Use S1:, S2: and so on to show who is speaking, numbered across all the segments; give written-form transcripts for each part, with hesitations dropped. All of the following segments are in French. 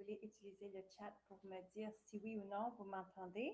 S1: voulez utiliser le chat pour me dire si oui ou non vous m'entendez.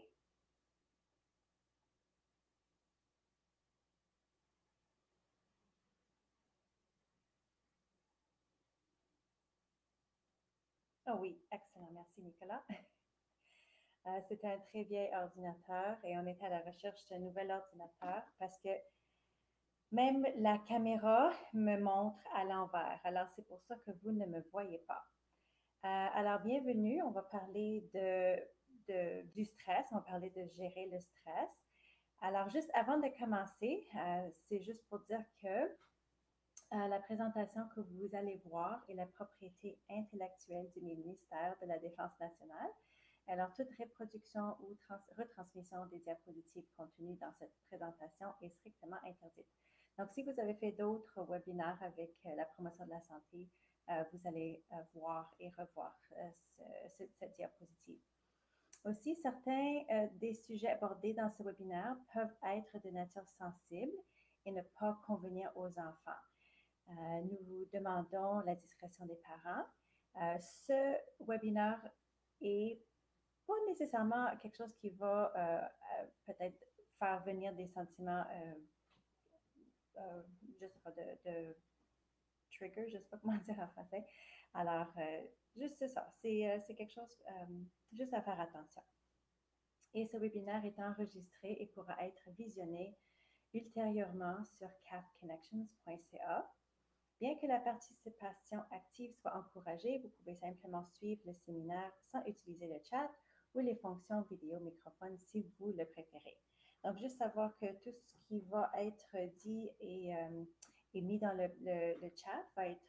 S1: Oh oui, excellent. Merci, Nicolas. C'était un très vieil ordinateur et on était à la recherche d'un nouvel ordinateur parce que même la caméra me montre à l'envers. Alors, c'est pour ça que vous ne me voyez pas. Alors, bienvenue. On va parler du stress. On va parler de gérer le stress. Alors, juste avant de commencer, c'est juste pour dire que la présentation que vous allez voir est la propriété intellectuelle du ministère de la Défense nationale. Alors, toute reproduction ou retransmission des diapositives contenues dans cette présentation est strictement interdite. Donc, si vous avez fait d'autres webinaires avec la promotion de la santé, vous allez voir et revoir cette diapositive. Aussi, certains des sujets abordés dans ce webinaire peuvent être de nature sensible et ne pas convenir aux enfants. Nous vous demandons la discrétion des parents. Ce webinaire est pas nécessairement quelque chose qui va peut-être faire venir des sentiments, je ne sais pas, de trigger, je ne sais pas comment dire en français. Alors, juste c'est ça, c'est quelque chose juste à faire attention. Et ce webinaire est enregistré et pourra être visionné ultérieurement sur capconnections.ca. Bien que la participation active soit encouragée, vous pouvez simplement suivre le séminaire sans utiliser le chat ou les fonctions vidéo microphone si vous le préférez. Donc, juste savoir que tout ce qui va être dit et mis dans le chat va être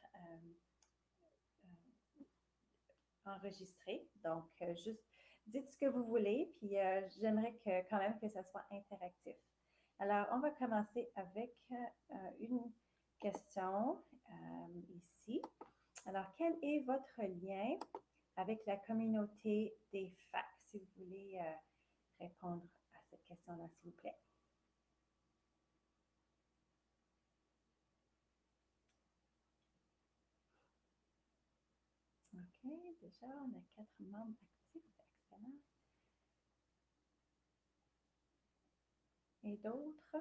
S1: enregistré. Donc, juste dites ce que vous voulez, puis j'aimerais quand même que ça soit interactif. Alors, on va commencer avec une question ici. Alors, quel est votre lien avec la communauté des FAC? Si vous voulez répondre à cette question-là, s'il vous plaît. OK, déjà, on a 4 membres actifs. Excellent. Et d'autres?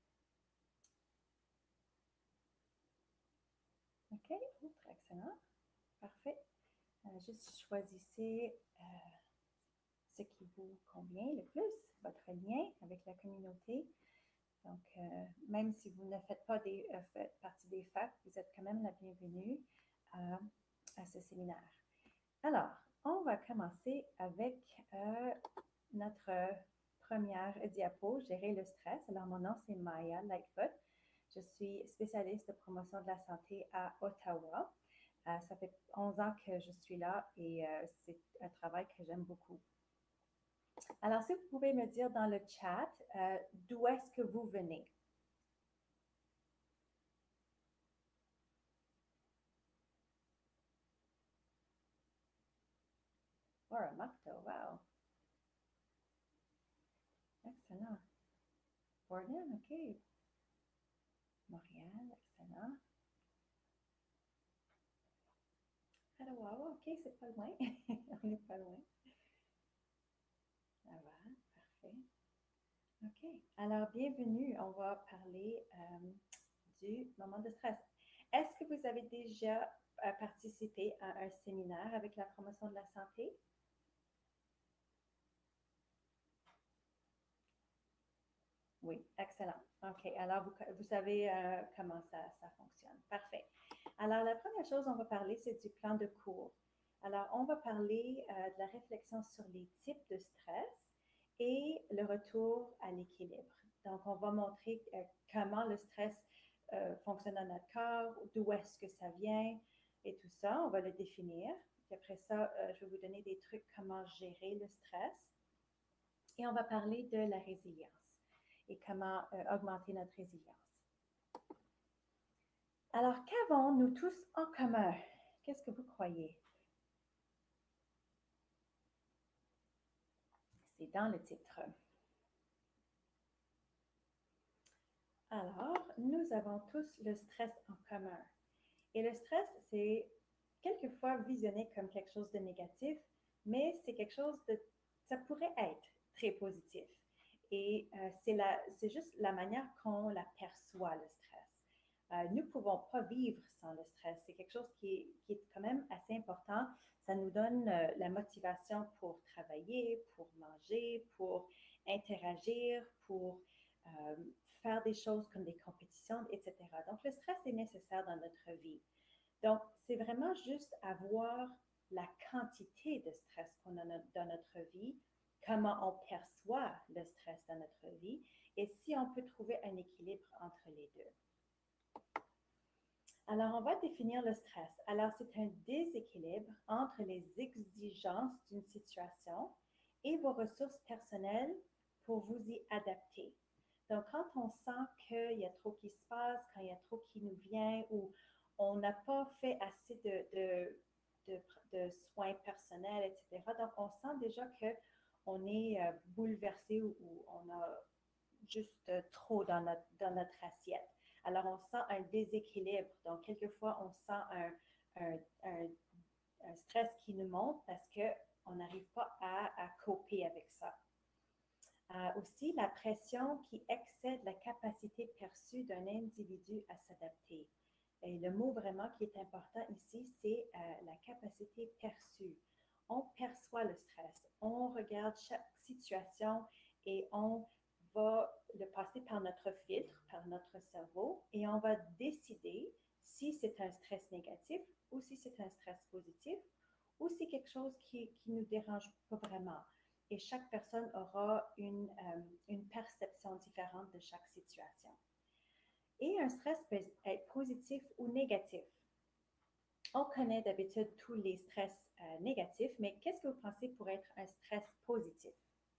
S1: OK, autre, excellent. Parfait. Juste choisissez ce qui vous convient le plus, votre lien avec la communauté. Donc, même si vous ne faites pas faites partie des FAC, vous êtes quand même la bienvenue à ce séminaire. Alors, on va commencer avec notre première diapo, gérer le stress. Alors, mon nom, c'est Maya Lightfoot. Je suis spécialiste de promotion de la santé à Ottawa. Ça fait 11 ans que je suis là et c'est un travail que j'aime beaucoup. Alors, si vous pouvez me dire dans le chat, d'où est-ce que vous venez? Moramato, wow. Excellent. Borden, OK. Montréal, excellent. Ottawa, OK, c'est pas loin. On n'est pas loin. Laval, parfait. OK. Alors, bienvenue. On va parler du moment de stress. Est-ce que vous avez déjà participé à un séminaire avec la promotion de la santé? Oui, excellent. OK. Alors, vous savez comment ça fonctionne. Parfait. Alors, la première chose, on va parler, c'est du plan de cours. Alors, on va parler de la réflexion sur les types de stress et le retour à l'équilibre. Donc, on va montrer comment le stress fonctionne dans notre corps, d'où est-ce que ça vient et tout ça. On va le définir. Puis après ça, je vais vous donner des trucs comment gérer le stress. Et on va parler de la résilience et comment augmenter notre résilience. Alors, qu'avons-nous tous en commun? Qu'est-ce que vous croyez? C'est dans le titre. Alors, nous avons tous le stress en commun. Et le stress, c'est quelquefois visionné comme quelque chose de négatif, mais c'est quelque chose de, ça pourrait être très positif. Et c'est juste la manière qu'on la perçoit, le stress. Nous ne pouvons pas vivre sans le stress. C'est quelque chose qui est quand même assez important. Ça nous donne la motivation pour travailler, pour manger, pour interagir, pour euh, faire des choses comme des compétitions, etc. Donc, le stress est nécessaire dans notre vie. Donc, c'est vraiment juste avoir la quantité de stress qu'on a dans notre vie, comment on perçoit le stress dans notre vie et si on peut trouver un équilibre entre les deux. Alors, on va définir le stress. Alors, c'est un déséquilibre entre les exigences d'une situation et vos ressources personnelles pour vous y adapter. Donc, quand on sent qu'il y a trop qui se passe, quand il y a trop qui nous vient ou on n'a pas fait assez de soins personnels, etc. Donc, on sent déjà qu'on est bouleversé ou on a juste trop dans notre assiette. Alors, on sent un déséquilibre. Donc, quelquefois, on sent un, un, un stress qui nous monte parce qu'on n'arrive pas à coper avec ça. Aussi, la pression qui excède la capacité perçue d'un individu à s'adapter. Et le mot vraiment qui est important ici, c'est la capacité perçue. On perçoit le stress, on regarde chaque situation et on va le passer par notre filtre, par notre cerveau, et on va décider si c'est un stress négatif ou si c'est un stress positif ou si c'est quelque chose qui ne nous dérange pas vraiment. Et chaque personne aura une perception différente de chaque situation. Et un stress peut être positif ou négatif. On connaît d'habitude tous les stress négatifs, mais qu'est-ce que vous pensez pour être un stress positif?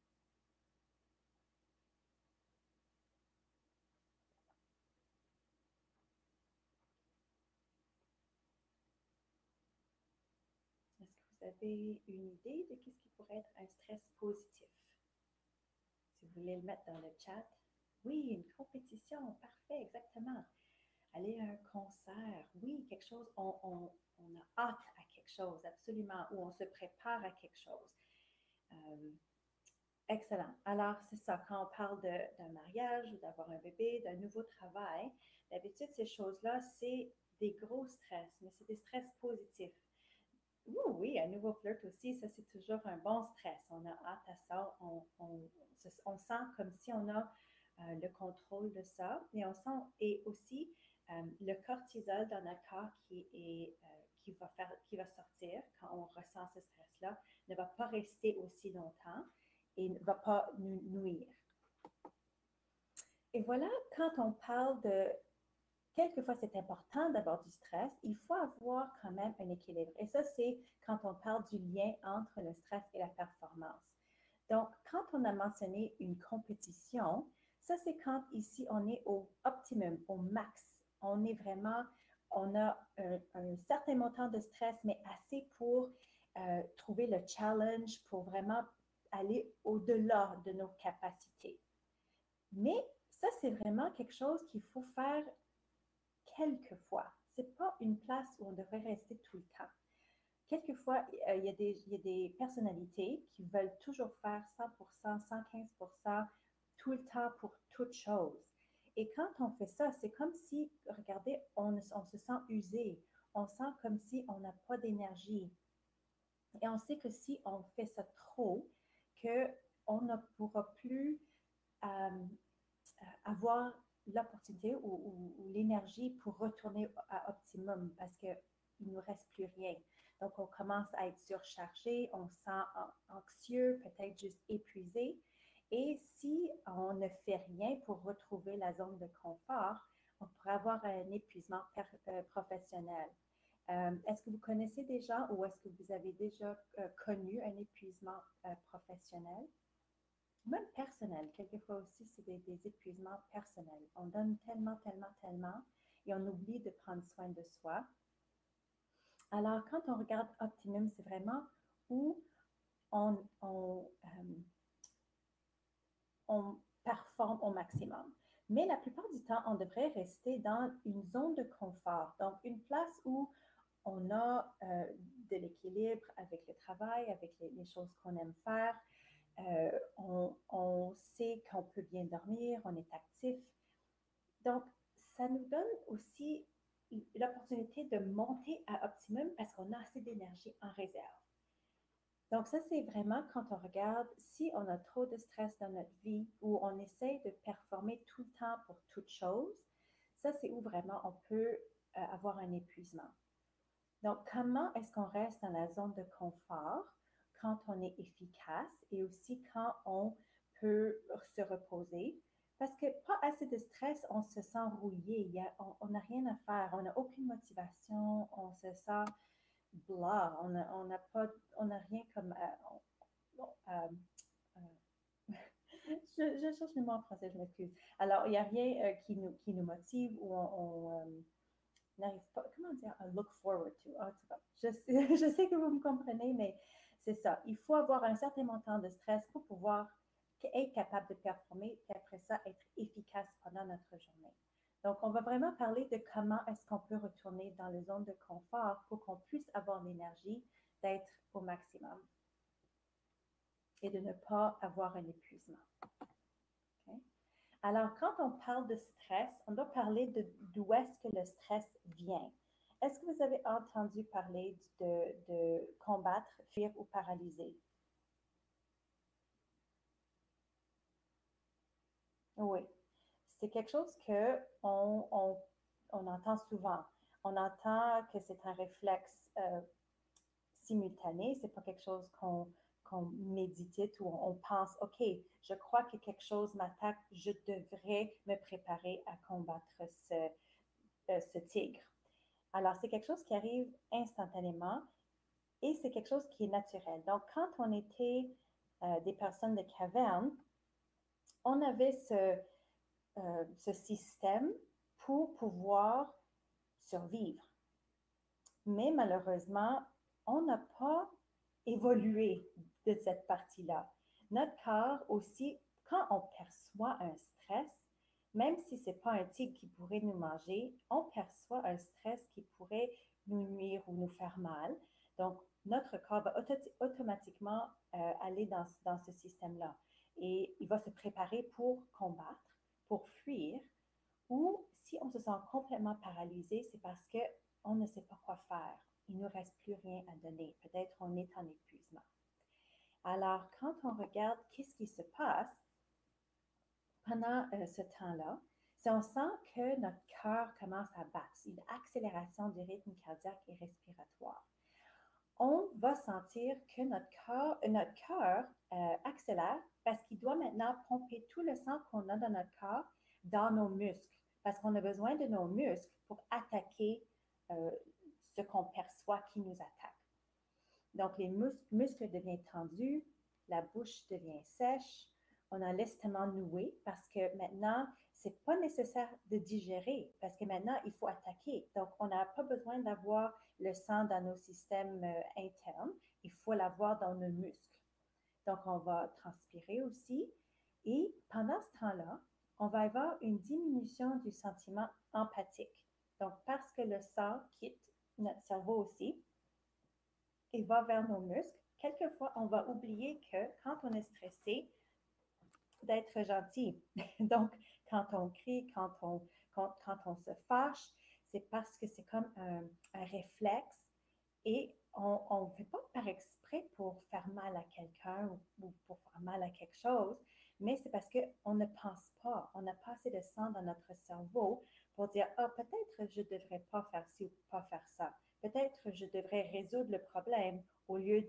S1: Est-ce que vous avez une idée de qu'est-ce qui pourrait être un stress positif? Si vous voulez le mettre dans le chat. Oui, une compétition, parfait, exactement. Aller à un concert, oui, quelque chose, on a hâte à quelque chose, absolument, ou on se prépare à quelque chose. Euh, Excellent. Alors, c'est ça, quand on parle d'un mariage ou d'avoir un bébé, d'un nouveau travail, d'habitude, ces choses-là, c'est des gros stress, mais c'est des stress positifs. Oui, un nouveau flirt aussi, ça, c'est toujours un bon stress. On a hâte à ça. On sent comme si on a le contrôle de ça. Et on sent, et aussi, le cortisol dans notre corps qui va sortir quand on ressent ce stress-là ne va pas rester aussi longtemps et ne va pas nous nuire. Et voilà, quand on parle de quelquefois, c'est important d'avoir du stress. Il faut avoir quand même un équilibre. Et ça, c'est quand on parle du lien entre le stress et la performance. Donc, quand on a mentionné une compétition, ça, c'est quand ici, on est au optimum, au max. On est vraiment, on a un certain montant de stress, mais assez pour trouver le challenge, pour vraiment aller au-delà de nos capacités. Mais ça, c'est vraiment quelque chose qu'il faut faire quelquefois. Ce n'est pas une place où on devrait rester tout le temps. Quelquefois, il y a des personnalités qui veulent toujours faire 100%, 115% tout le temps pour toute chose. Et quand on fait ça, c'est comme si, regardez, on se sent usé. On sent comme si on n'a pas d'énergie. Et on sait que si on fait ça trop, qu'on ne pourra plus avoir l'opportunité ou l'énergie pour retourner à optimum parce qu'il ne nous reste plus rien. Donc, on commence à être surchargé, on se sent anxieux, peut-être juste épuisé. Et si on ne fait rien pour retrouver la zone de confort, on pourrait avoir un épuisement professionnel. Est-ce que vous connaissez des gens ou est-ce que vous avez déjà connu un épuisement professionnel? Même personnel, quelquefois aussi, c'est des épuisements personnels. On donne tellement, tellement, tellement et on oublie de prendre soin de soi. Alors, quand on regarde Optimum, c'est vraiment où on performe au maximum. Mais la plupart du temps, on devrait rester dans une zone de confort, donc une place où on a de l'équilibre avec le travail, avec les choses qu'on aime faire. On sait qu'on peut bien dormir, on est actif. Donc, ça nous donne aussi l'opportunité de monter à optimum parce qu'on a assez d'énergie en réserve. Donc, ça, c'est vraiment quand on regarde si on a trop de stress dans notre vie ou on essaye de performer tout le temps pour toute chose, ça, c'est où vraiment on peut avoir un épuisement. Donc, comment est-ce qu'on reste dans la zone de confort quand on est efficace et aussi quand on peut se reposer? Parce que pas assez de stress, on se sent rouillé, on n'a rien à faire, on n'a aucune motivation, on se sent blah, on n'a rien comme... je cherche le mot en français, je m'excuse. Alors, il n'y a rien qui nous motive ou n'arrive pas, comment dire, look forward to. En tout cas, je sais que vous me comprenez, mais c'est ça. Il faut avoir un certain montant de stress pour pouvoir être capable de performer et après ça, être efficace pendant notre journée. Donc, on va vraiment parler de comment est-ce qu'on peut retourner dans les zones de confort pour qu'on puisse avoir l'énergie d'être au maximum et de ne pas avoir un épuisement. Okay? Alors, quand on parle de stress, on doit parler d'où est-ce que le stress vient. Est-ce que vous avez entendu parler de combattre, fuir ou paralyser? Oui, c'est quelque chose que on entend souvent. On entend que c'est un réflexe simultané, c'est pas quelque chose qu'on médite ou on pense, OK, je crois que quelque chose m'attaque, je devrais me préparer à combattre ce tigre. Alors, c'est quelque chose qui arrive instantanément et c'est quelque chose qui est naturel. Donc, quand on était des personnes de caverne, on avait ce système pour pouvoir survivre. Mais malheureusement, on n'a pas évolué de cette partie-là. Notre corps aussi, quand on perçoit un stress, même si ce n'est pas un tigre qui pourrait nous manger, on perçoit un stress qui pourrait nous nuire ou nous faire mal. Donc, notre corps va automatiquement aller dans ce système-là. Et il va se préparer pour combattre, pour fuir, ou si on se sent complètement paralysé, c'est parce qu'on ne sait pas quoi faire. Il ne nous reste plus rien à donner. Peut-être on est en épuisement. Alors, quand on regarde qu'est-ce qui se passe pendant ce temps-là, c'est on sent que notre cœur commence à battre, une accélération du rythme cardiaque et respiratoire. On va sentir que notre cœur accélère parce qu'il doit maintenant pomper tout le sang qu'on a dans notre corps dans nos muscles, parce qu'on a besoin de nos muscles pour attaquer ce qu'on perçoit qui nous attaque. Donc, les muscles deviennent tendus, la bouche devient sèche, on a l'estomac noué parce que maintenant, c'est pas nécessaire de digérer parce que maintenant, il faut attaquer. Donc, on n'a pas besoin d'avoir le sang dans nos systèmes internes, il faut l'avoir dans nos muscles. Donc, on va transpirer aussi et pendant ce temps-là, on va avoir une diminution du sentiment empathique. Donc, parce que le sang quitte notre cerveau aussi, et va vers nos muscles. Quelquefois, on va oublier que quand on est stressé, d'être gentil. Donc, quand on crie, quand on se fâche, c'est parce que c'est comme un réflexe et on ne fait pas par exprès pour faire mal à quelqu'un ou pour faire mal à quelque chose, mais c'est parce qu'on ne pense pas, on n'a pas assez de sang dans notre cerveau pour dire, ah, peut-être je ne devrais pas faire ci ou pas faire ça. Peut-être je devrais résoudre le problème au lieu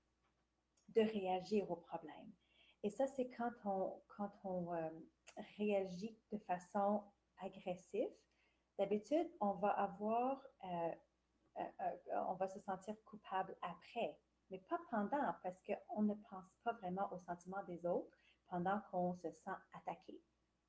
S1: de réagir au problème. Et ça, c'est quand on réagit de façon agressive. D'habitude, on va avoir, on va se sentir coupable après, mais pas pendant, parce qu'on ne pense pas vraiment aux sentiments des autres pendant qu'on se sent attaqué.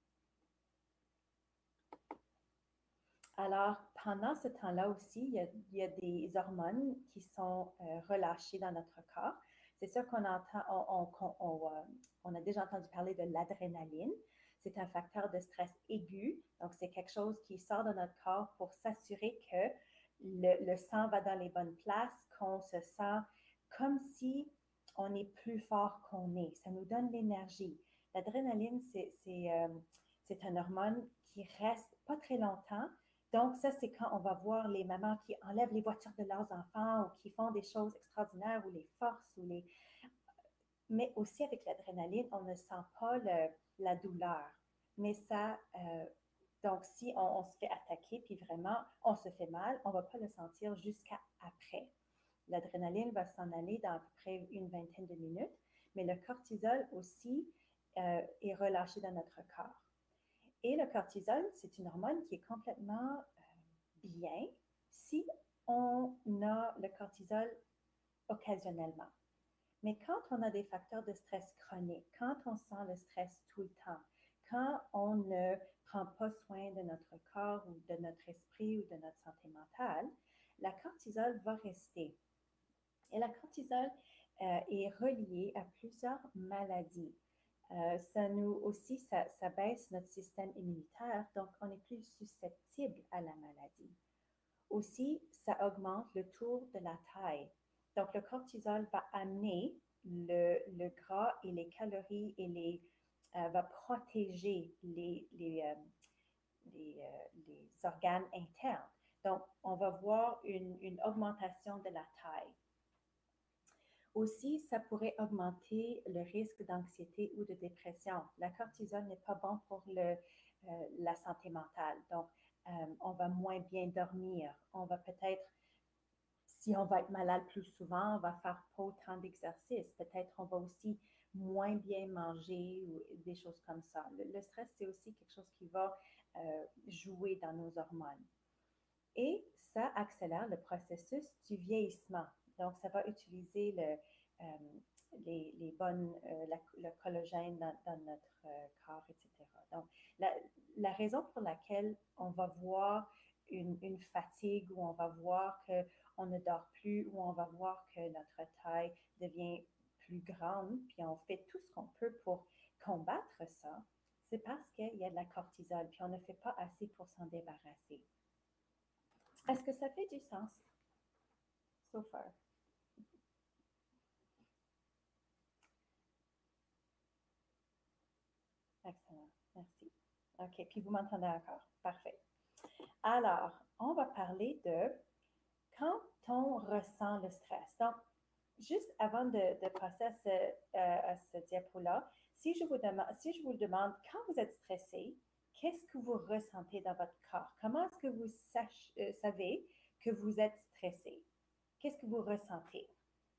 S1: Alors, pendant ce temps-là aussi, il y a des hormones qui sont relâchées dans notre corps. C'est sûr qu'on on a déjà entendu parler de l'adrénaline. C'est un facteur de stress aigu. Donc, c'est quelque chose qui sort de notre corps pour s'assurer que le sang va dans les bonnes places, qu'on se sent comme si on est plus fort qu'on est. Ça nous donne l'énergie. L'adrénaline, c'est un hormone qui reste pas très longtemps. Donc, ça, c'est quand on va voir les mamans qui enlèvent les voitures de leurs enfants ou qui font des choses extraordinaires ou les forces ou les... Mais aussi avec l'adrénaline, on ne sent pas la douleur. Mais ça, donc si on se fait attaquer, puis vraiment, on se fait mal, on ne va pas le sentir jusqu'à après. L'adrénaline va s'en aller dans à peu près une vingtaine de minutes, mais le cortisol aussi est relâché dans notre corps. Et le cortisol, c'est une hormone qui est complètement bien si on a le cortisol occasionnellement. Mais quand on a des facteurs de stress chroniques, quand on sent le stress tout le temps, quand on ne prend pas soin de notre corps ou de notre esprit ou de notre santé mentale, la cortisol va rester. Et la cortisol est reliée à plusieurs maladies. Ça nous aussi, ça baisse notre système immunitaire, donc on est plus susceptible à la maladie. Aussi, ça augmente le tour de la taille. Donc, le cortisol va amener le gras et les calories et va protéger les organes internes. Donc, on va voir une augmentation de la taille. Aussi, ça pourrait augmenter le risque d'anxiété ou de dépression. La cortisol n'est pas bon pour la santé mentale. Donc, on va moins bien dormir. On va peut-être, si on va être malade plus souvent, on va faire pas autant d'exercices. Peut-être on va aussi moins bien manger ou des choses comme ça. Le stress, c'est aussi quelque chose qui va jouer dans nos hormones. Et ça accélère le processus du vieillissement. Donc, ça va utiliser les bonnes, le collagène dans notre corps, etc. Donc, la raison pour laquelle on va voir une fatigue ou on va voir qu'on ne dort plus ou on va voir que notre taille devient plus grande, puis on fait tout ce qu'on peut pour combattre ça, c'est parce qu'il y a de la cortisol, puis on ne fait pas assez pour s'en débarrasser. Est-ce que ça fait du sens? So far. Excellent. Merci. OK. Puis vous m'entendez encore? Parfait. Alors, on va parler de quand on ressent le stress. Donc, juste avant de passer à ce diapo-là, si je vous demande, quand vous êtes stressé, qu'est-ce que vous ressentez dans votre corps? Comment est-ce que vous savez que vous êtes stressé? Qu'est-ce que vous ressentez?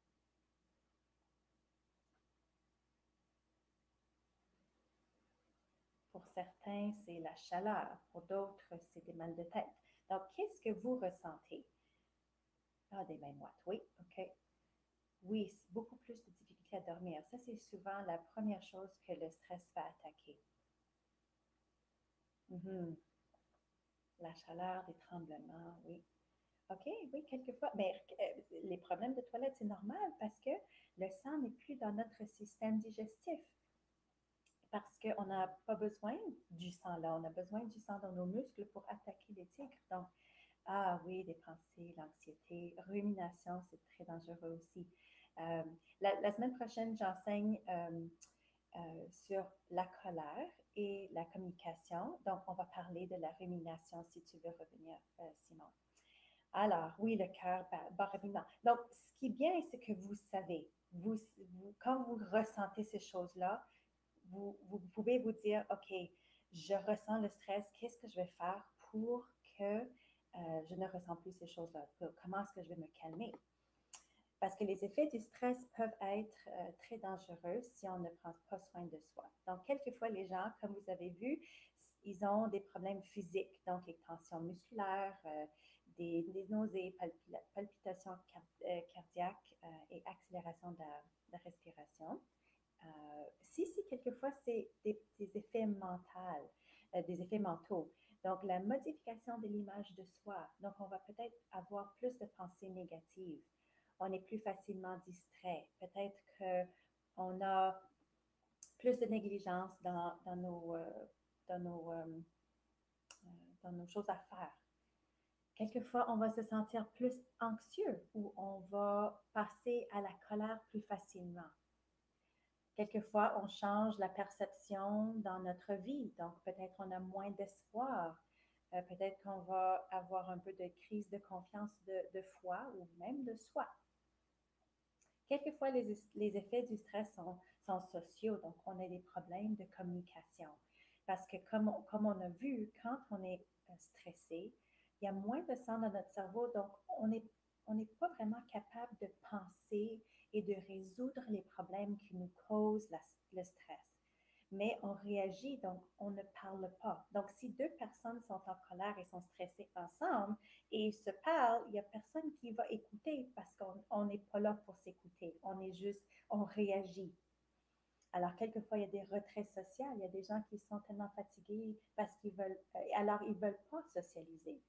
S1: Pour certains, c'est la chaleur. Pour d'autres, c'est des mal de tête. Donc, qu'est-ce que vous ressentez? Ah, des mains moites. Oui, OK. Oui, c'est beaucoup plus de difficulté à dormir. Ça, c'est souvent la première chose que le stress va attaquer. Mhm. La chaleur, les tremblements, oui. OK, oui, quelquefois. Mais les problèmes de toilette, c'est normal parce que le sang n'est plus dans notre système digestif. Parce qu'on n'a pas besoin du sang là, on a besoin du sang dans nos muscles pour attaquer les tigres. Donc, ah oui, les pensées, l'anxiété, rumination, c'est très dangereux aussi. Euh, la semaine prochaine, j'enseigne sur la colère et la communication. Donc, on va parler de la rumination si tu veux revenir, Simon. Alors, oui, le cœur bat rapidement. Donc, ce qui est bien, c'est que vous savez, quand vous ressentez ces choses-là, vous pouvez vous dire, OK, je ressens le stress, qu'est-ce que je vais faire pour que je ne ressens plus ces choses-là? Comment est-ce que je vais me calmer? Parce que les effets du stress peuvent être très dangereux si on ne prend pas soin de soi. Donc, quelquefois, les gens, comme vous avez vu, ils ont des problèmes physiques, donc les tensions musculaires, des nausées, palpitations cardiaques et accélération de la respiration. Si, quelquefois, c'est des effets mentaux, des effets mentaux. Donc, la modification de l'image de soi. Donc, on va peut-être avoir plus de pensées négatives. On est plus facilement distrait. Peut-être qu'on a plus de négligence dans nos choses à faire. Quelquefois, on va se sentir plus anxieux ou on va passer à la colère plus facilement. Quelquefois, on change la perception dans notre vie, donc peut-être on a moins d'espoir, peut-être qu'on va avoir un peu de crise de confiance de foi ou même de soi. Quelquefois, les effets du stress sont sociaux, donc on a des problèmes de communication. Parce que comme on a vu, quand on est stressé, il y a moins de sang dans notre cerveau, donc on n'est pas vraiment capable de penser et de résoudre les problèmes qui nous causent le stress. Mais on réagit, donc on ne parle pas. Donc, si deux personnes sont en colère et sont stressées ensemble et ils se parlent, il n'y a personne qui va écouter parce qu'on n'est pas là pour s'écouter. On est juste, on réagit. Alors, quelquefois, il y a des retraits sociaux. Il y a des gens qui sont tellement fatigués parce qu'ils veulent, alors ils ne veulent pas socialiser.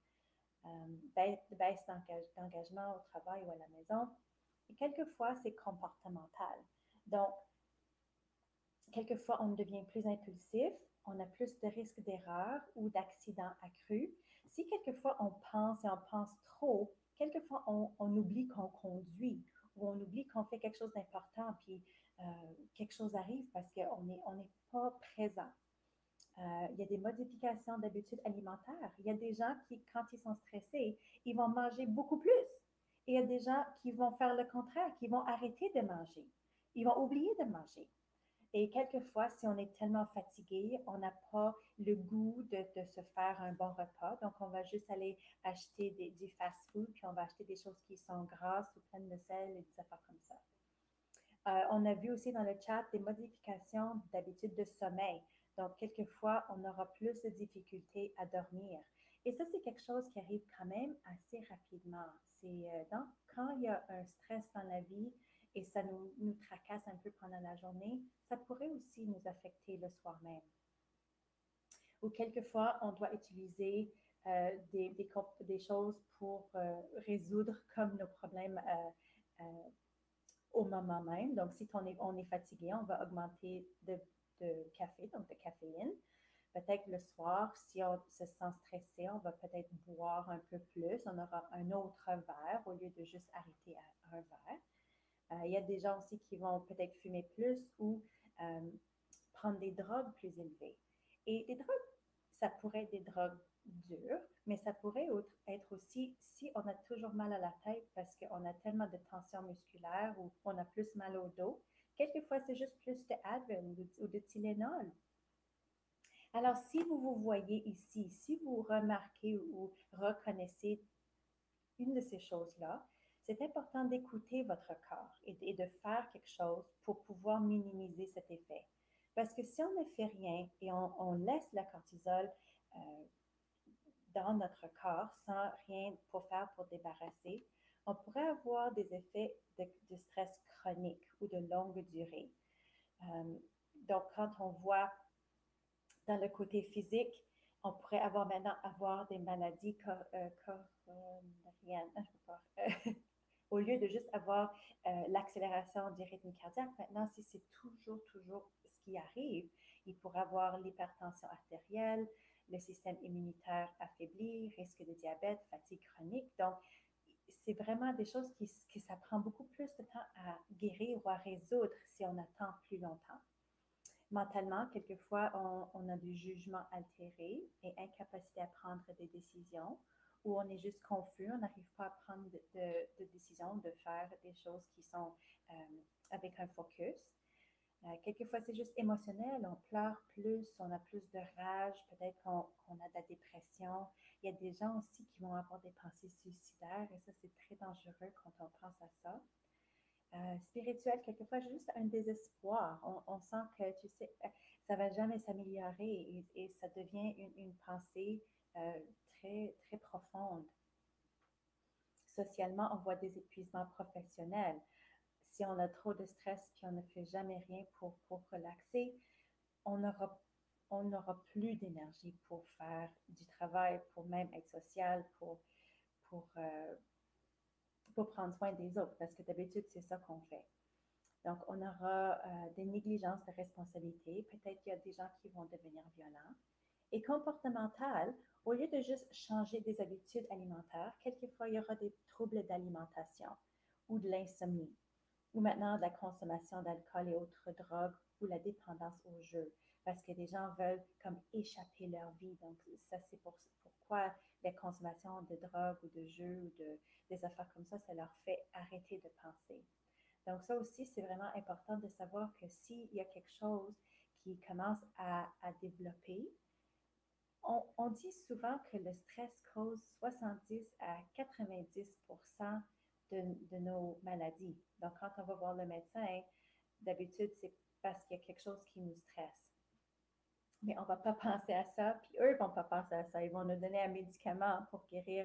S1: Baisse d'engagement au travail ou à la maison. Et quelquefois, c'est comportemental. Donc, quelquefois, on devient plus impulsif, on a plus de risques d'erreur ou d'accidents accrus. Si quelquefois on pense et on pense trop, quelquefois on oublie qu'on conduit ou on oublie qu'on fait quelque chose d'important, puis quelque chose arrive parce qu'on n'est pas présent. Il y a des modifications d'habitudes alimentaires. Il y a des gens qui, quand ils sont stressés, ils vont manger beaucoup plus. Et il y a des gens qui vont faire le contraire, qui vont arrêter de manger. Ils vont oublier de manger. Et quelquefois, si on est tellement fatigué, on n'a pas le goût de se faire un bon repas. Donc, on va juste aller acheter du fast-food, puis on va acheter des choses qui sont grasses ou pleines de sel et des affaires comme ça. On a vu aussi dans le chat des modifications d'habitudes de sommeil. Donc, quelquefois, on aura plus de difficultés à dormir. Et ça, c'est quelque chose qui arrive quand même assez rapidement. Donc, quand il y a un stress dans la vie et ça nous tracasse un peu pendant la journée, ça pourrait aussi nous affecter le soir même. Ou quelquefois, on doit utiliser des choses pour résoudre comme nos problèmes au moment même. Donc, si on est fatigué, on va augmenter de café, donc de caféine. Peut-être le soir, si on se sent stressé, on va peut-être boire un peu plus. On aura un autre verre au lieu de juste arrêter à un verre. Il y a des gens aussi qui vont peut-être fumer plus ou prendre des drogues plus élevées. Et les drogues, ça pourrait être des drogues dures, mais ça pourrait être aussi si on a toujours mal à la tête parce qu'on a tellement de tension musculaire ou on a plus mal au dos. Quelquefois, c'est juste plus de Advil ou de Tylenol. Alors, si vous vous voyez ici, si vous remarquez ou reconnaissez une de ces choses-là, c'est important d'écouter votre corps et de faire quelque chose pour pouvoir minimiser cet effet. Parce que si on ne fait rien et on laisse la cortisol dans notre corps sans rien pour faire pour débarrasser, on pourrait avoir des effets de stress chronique ou de longue durée. Donc, quand on voit dans le côté physique, on pourrait avoir des maladies coronariennes. Au lieu de juste avoir l'accélération du rythme cardiaque, maintenant, si c'est toujours ce qui arrive, il pourrait avoir l'hypertension artérielle, le système immunitaire affaibli, risque de diabète, fatigue chronique. Donc, c'est vraiment des choses que ça prend beaucoup plus de temps à guérir ou à résoudre si on attend plus longtemps. Mentalement, quelquefois, on a du jugement altéré et incapacité à prendre des décisions, ou on est juste confus, on n'arrive pas à prendre de décisions, de faire des choses qui sont avec un focus. Quelquefois, c'est juste émotionnel, on pleure plus, on a plus de rage, peut-être qu'on a de la dépression. Il y a des gens aussi qui vont avoir des pensées suicidaires et ça, c'est très dangereux quand on pense à ça. Spirituel, quelquefois juste un désespoir. On sent que, tu sais, ça va jamais s'améliorer et ça devient une pensée très profonde. Socialement, on voit des épuisements professionnels. Si on a trop de stress puis on ne fait jamais rien pour relaxer, on n'aura plus d'énergie pour faire du travail, pour même être social, pour, euh, pour prendre soin des autres, parce que d'habitude, c'est ça qu'on fait. Donc, on aura des négligences de responsabilité. Peut-être qu'il y a des gens qui vont devenir violents. Et comportemental, au lieu de juste changer des habitudes alimentaires, quelquefois il y aura des troubles d'alimentation ou de l'insomnie, ou maintenant de la consommation d'alcool et autres drogues ou la dépendance au jeu, parce que les gens veulent comme échapper leur vie. Donc, ça, c'est pourquoi la consommation de drogue ou de jeux ou des affaires comme ça leur fait arrêter de penser. Donc, ça aussi, c'est vraiment important de savoir que s'il y a quelque chose qui commence à développer, on dit souvent que le stress cause 70 à 90% de nos maladies. Donc, quand on va voir le médecin, d'habitude, c'est parce qu'il y a quelque chose qui nous stresse. Mais on ne va pas penser à ça, puis eux ne vont pas penser à ça. Ils vont nous donner un médicament pour guérir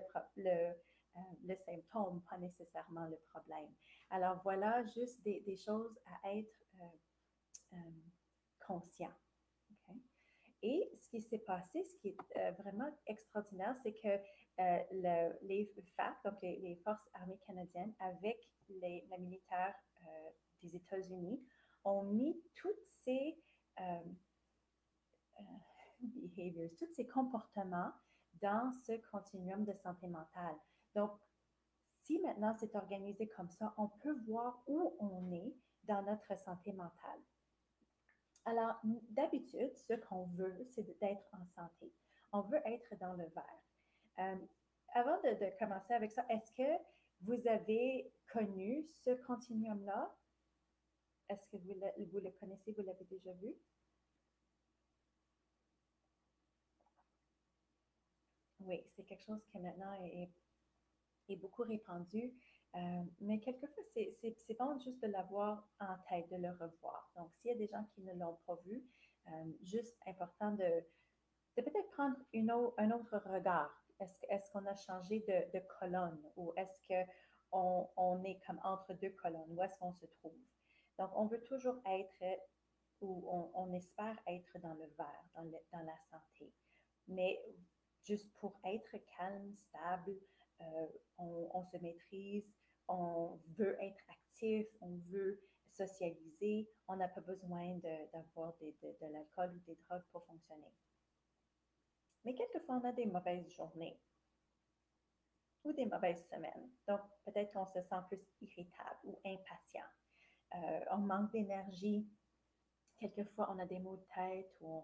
S1: le symptôme, pas nécessairement le problème. Alors voilà, juste des choses à être conscient. Okay? Et ce qui s'est passé, ce qui est vraiment extraordinaire, c'est que les FAC, donc les Forces armées canadiennes, avec la militaire des États-Unis, ont mis toutes ces behaviors, tous ces comportements dans ce continuum de santé mentale. Donc, si maintenant c'est organisé comme ça, on peut voir où on est dans notre santé mentale. Alors, d'habitude, ce qu'on veut, c'est d'être en santé. On veut être dans le vert. Avant de commencer avec ça, est-ce que vous avez connu ce continuum-là? Est-ce que vous le connaissez, vous l'avez déjà vu? Oui, c'est quelque chose qui maintenant est beaucoup répandu. Mais quelquefois, c'est bon juste de l'avoir en tête, de le revoir. Donc, s'il y a des gens qui ne l'ont pas vu, juste important de peut-être prendre un autre regard. Est-ce qu'on a changé de colonne ou est-ce qu'on est comme entre deux colonnes? Où est-ce qu'on se trouve? Donc, on veut toujours être ou on espère être dans le vert, dans la santé. Mais juste pour être calme, stable, on se maîtrise, on veut être actif, on veut socialiser, on n'a pas besoin d'avoir de l'alcool ou des drogues pour fonctionner. Mais quelquefois, on a des mauvaises journées ou des mauvaises semaines. Donc, peut-être qu'on se sent plus irritable ou impatient. On manque d'énergie. Quelquefois, on a des maux de tête ou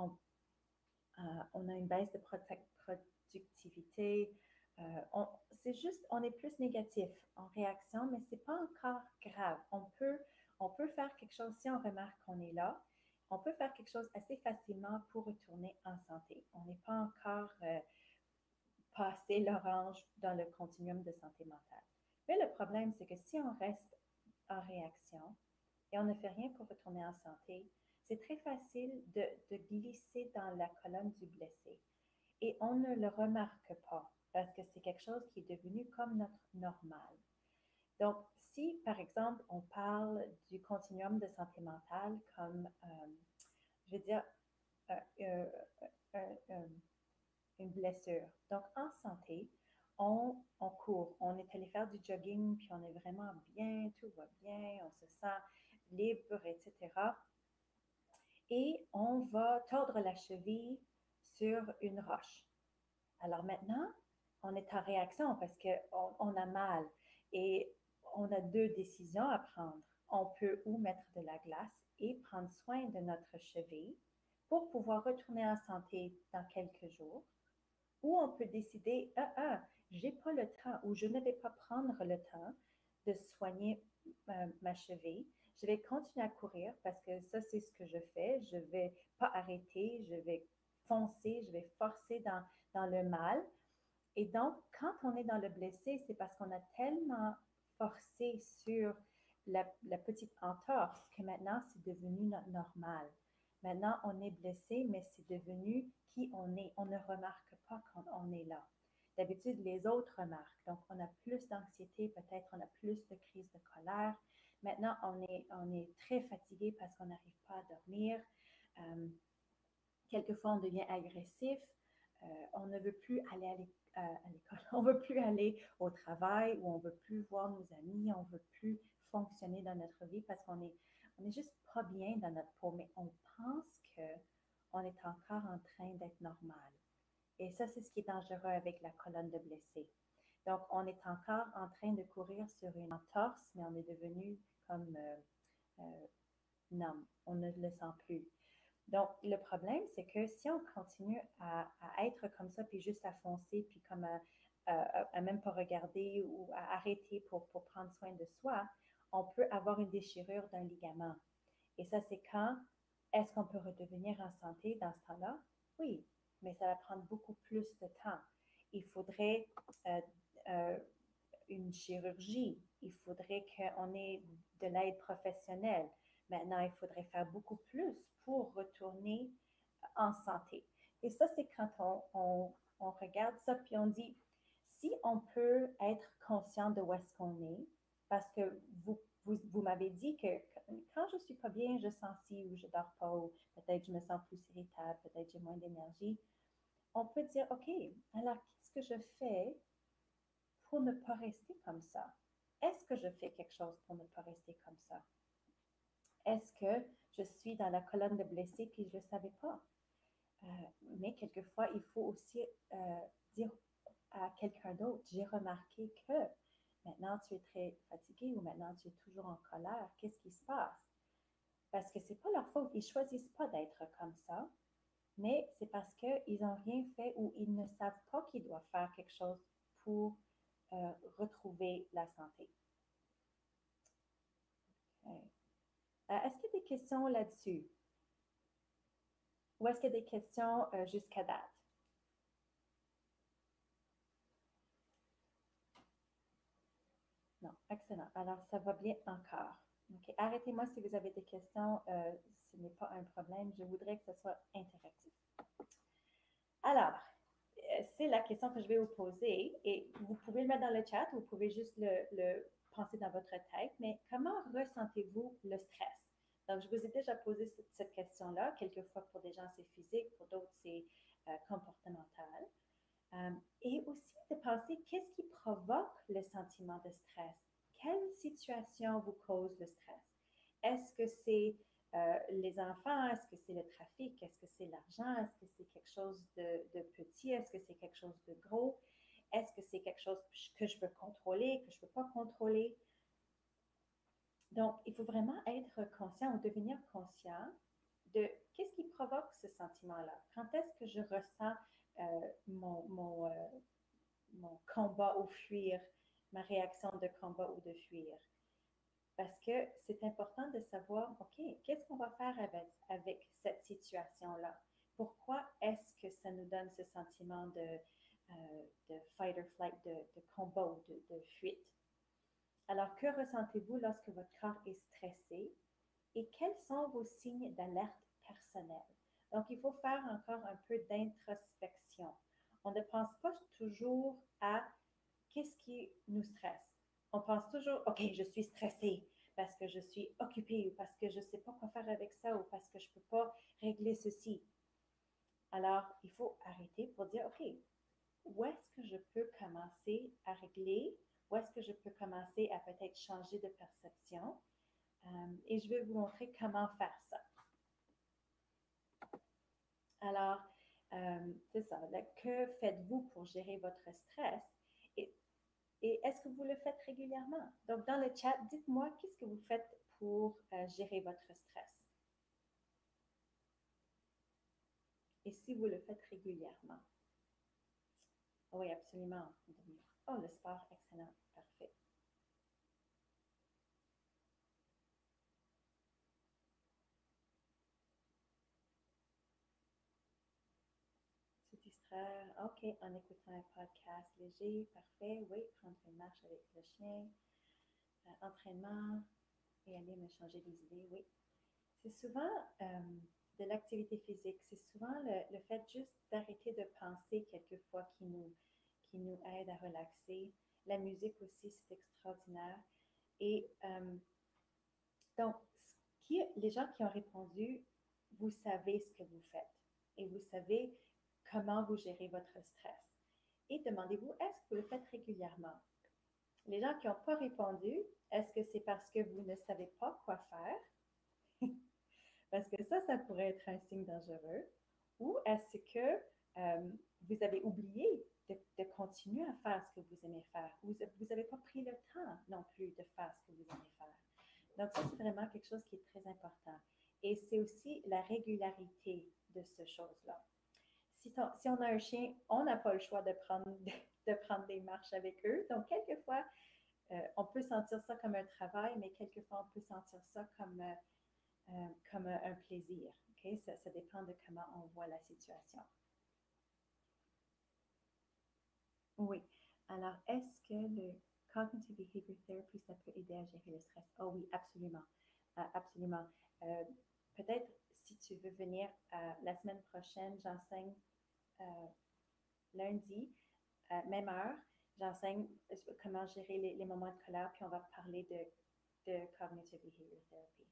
S1: on a une baisse de productivité. C'est juste, on est plus négatif en réaction, mais ce n'est pas encore grave. On peut faire quelque chose si on remarque qu'on est là. On peut faire quelque chose assez facilement pour retourner en santé. On n'est pas encore passé l'orange dans le continuum de santé mentale. Mais le problème, c'est que si on reste en réaction et on ne fait rien pour retourner en santé, c'est très facile de glisser dans la colonne du blessé. Et on ne le remarque pas parce que c'est quelque chose qui est devenu comme notre normal. Donc, si, par exemple, on parle du continuum de santé mentale comme, je veux dire, euh, euh, une blessure. Donc, en santé, on court, on est allé faire du jogging, puis on est vraiment bien, tout va bien, on se sent libre, etc. Et on va tordre la cheville sur une roche. Alors maintenant, on est en réaction parce qu'on a mal et on a deux décisions à prendre. On peut ou mettre de la glace et prendre soin de notre cheville pour pouvoir retourner en santé dans quelques jours, ou on peut décider, j'ai pas le temps ou je ne vais pas prendre le temps de soigner ma cheville. Je vais continuer à courir parce que ça, c'est ce que je fais. Je ne vais pas arrêter, je vais foncer, je vais forcer dans le mal. Et donc, quand on est dans le blessé, c'est parce qu'on a tellement forcé sur la petite entorse que maintenant, c'est devenu notre normal. Maintenant, on est blessé, mais c'est devenu qui on est. On ne remarque pas quand on est là. D'habitude, les autres remarquent. Donc, on a plus d'anxiété, peut-être on a plus de crises de colère. Maintenant, on est très fatigué parce qu'on n'arrive pas à dormir. Quelquefois, on devient agressif. On ne veut plus aller à l'école. On ne veut plus aller au travail ou on ne veut plus voir nos amis. On ne veut plus fonctionner dans notre vie parce on est juste pas bien dans notre peau. Mais on pense on est encore en train d'être normal. Et ça, c'est ce qui est dangereux avec la colonne de blessé. Donc, on est encore en train de courir sur une entorse, mais on est devenu comme numb. On ne le sent plus. Donc, le problème, c'est que si on continue à être comme ça, puis juste à foncer, puis comme à même pas regarder ou à arrêter pour prendre soin de soi, on peut avoir une déchirure d'un ligament. Et ça, c'est quand est-ce qu'on peut redevenir en santé dans ce temps-là? Oui, mais ça va prendre beaucoup plus de temps. Il faudrait euh, euh, une chirurgie, il faudrait qu'on ait de l'aide professionnelle. Maintenant, il faudrait faire beaucoup plus pour retourner en santé. Et ça, c'est quand on regarde ça, puis on dit, si on peut être conscient de où est-ce qu'on est, parce que vous m'avez dit que quand je suis pas bien, je sens ci ou je dors pas, ou peut-être je me sens plus irritable, peut-être j'ai moins d'énergie. On peut dire, OK, alors qu'est-ce que je fais pour ne pas rester comme ça? Est-ce que je fais quelque chose pour ne pas rester comme ça? Est-ce que je suis dans la colonne de blessés puis je ne le savais pas? Mais quelquefois, il faut aussi dire à quelqu'un d'autre, j'ai remarqué que maintenant tu es très fatigué ou maintenant tu es toujours en colère. Qu'est-ce qui se passe? Parce que ce n'est pas leur faute. Ils ne choisissent pas d'être comme ça, mais c'est parce qu'ils n'ont rien fait ou ils ne savent pas qu'ils doivent faire quelque chose pour retrouver la santé. Okay. Est-ce qu'il y a des questions là-dessus? Ou est-ce qu'il y a des questions jusqu'à date? Non, excellent. Alors, ça va bien encore. OK. Arrêtez-moi si vous avez des questions. Ce n'est pas un problème. Je voudrais que ce soit interactif. Alors, c'est la question que je vais vous poser et vous pouvez le mettre dans le chat ou vous pouvez juste le penser dans votre tête. Mais comment ressentez-vous le stress? Donc, je vous ai déjà posé cette question-là. Quelquefois, pour des gens, c'est physique, pour d'autres, c'est comportemental. Et aussi de penser qu'est-ce qui provoque le sentiment de stress? Quelle situation vous cause le stress? Est-ce que c'est les enfants? Est-ce que c'est le trafic? Est-ce que c'est l'argent? Est-ce que c'est quelque chose de petit? Est-ce que c'est quelque chose de gros? Est-ce que c'est quelque chose que je peux contrôler, que je ne peux pas contrôler? Donc, il faut vraiment être conscient ou devenir conscient de qu'est-ce qui provoque ce sentiment-là. Quand est-ce que je ressens mon combat ou fuir, ma réaction de combat ou de fuir? Parce que c'est important de savoir, OK, qu'est-ce qu'on va faire avec cette situation-là? Pourquoi est-ce que ça nous donne ce sentiment de fight or flight, de combat ou de fuite? Alors, que ressentez-vous lorsque votre corps est stressé et quels sont vos signes d'alerte personnels? Donc, il faut faire encore un peu d'introspection. On ne pense pas toujours à qu'est-ce qui nous stresse. On pense toujours, OK, je suis stressée parce que je suis occupée ou parce que je ne sais pas quoi faire avec ça ou parce que je ne peux pas régler ceci. Alors, il faut arrêter pour dire, OK, où est-ce que je peux commencer à régler? Où est-ce que je peux commencer à peut-être changer de perception? Et je vais vous montrer comment faire ça. Alors, c'est ça. Là, que faites-vous pour gérer votre stress? Et, et est-ce que vous le faites régulièrement? Donc, dans le chat, dites-moi qu'est-ce que vous faites pour gérer votre stress. Et si vous le faites régulièrement? Oui, absolument. Oh, le sport, excellent. Parfait. Se distraire. OK, en écoutant un podcast léger. Parfait. Oui, prendre une marche avec le chien. Entraînement et aller me changer des idées. Oui. C'est souvent de l'activité physique. C'est souvent le fait juste d'arrêter de penser quelquefois qui nous aide à relaxer. La musique aussi, c'est extraordinaire. Et donc, les gens qui ont répondu, vous savez ce que vous faites et vous savez comment vous gérez votre stress. Et demandez-vous, est-ce que vous le faites régulièrement? Les gens qui n'ont pas répondu, est-ce que c'est parce que vous ne savez pas quoi faire? Parce que ça pourrait être un signe dangereux. Ou est-ce que vous avez oublié de continuer à faire ce que vous aimez faire? Vous n'avez pas pris le temps non plus de faire ce que vous aimez faire. Donc, ça, c'est vraiment quelque chose qui est très important. Et c'est aussi la régularité de ces choses-là. Si on a un chien, on n'a pas le choix de prendre des marches avec eux. Donc, quelquefois, on peut sentir ça comme un travail, mais quelquefois, on peut sentir ça comme un plaisir. Okay? Ça dépend de comment on voit la situation. Oui. Alors, est-ce que le cognitive behavior therapy, ça peut aider à gérer le stress? Oh oui, absolument. Absolument. Euh, Peut-être si tu veux venir la semaine prochaine, j'enseigne lundi, même heure, j'enseigne comment gérer les moments de colère, puis on va parler de cognitive behavior therapy.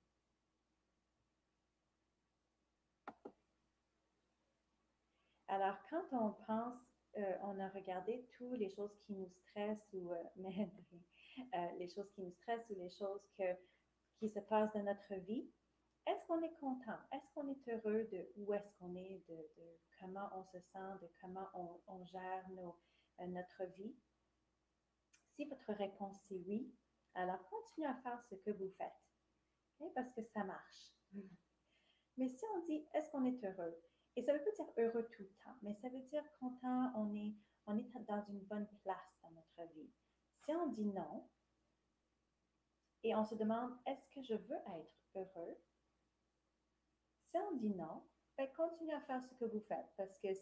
S1: Alors, quand on pense, on a regardé toutes les choses qui nous stressent ou les choses qui nous stressent ou les choses qui se passent dans notre vie. Est-ce qu'on est content? Est-ce qu'on est heureux de où est-ce qu'on est, de comment on se sent, de comment on gère notre vie? Si votre réponse est oui, alors continuez à faire ce que vous faites, okay? Parce que ça marche. Mais si on dit est-ce qu'on est heureux? Et ça ne veut pas dire heureux tout le temps, mais ça veut dire content, on est dans une bonne place dans notre vie. Si on dit non et on se demande est-ce que je veux être heureux? Si on dit non, ben continuez à faire ce que vous faites parce que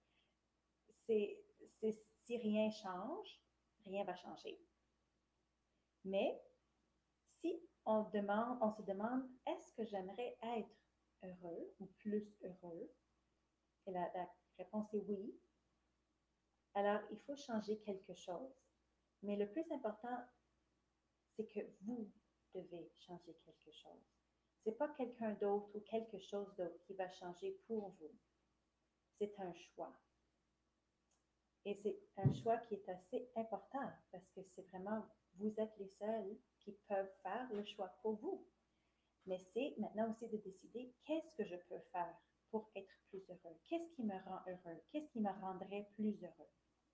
S1: si rien change, rien va changer. Mais si on se demande est-ce que j'aimerais être heureux ou plus heureux? Et la réponse est oui. Alors, il faut changer quelque chose. Mais le plus important, c'est que vous devez changer quelque chose. Ce n'est pas quelqu'un d'autre ou quelque chose d'autre qui va changer pour vous. C'est un choix. Et c'est un choix qui est assez important parce que c'est vraiment, vous êtes les seuls qui peuvent faire le choix pour vous. Mais c'est maintenant aussi de décider qu'est-ce que je peux faire pour être plus heureux. Qu'est-ce qui me rend heureux? Qu'est-ce qui me rendrait plus heureux?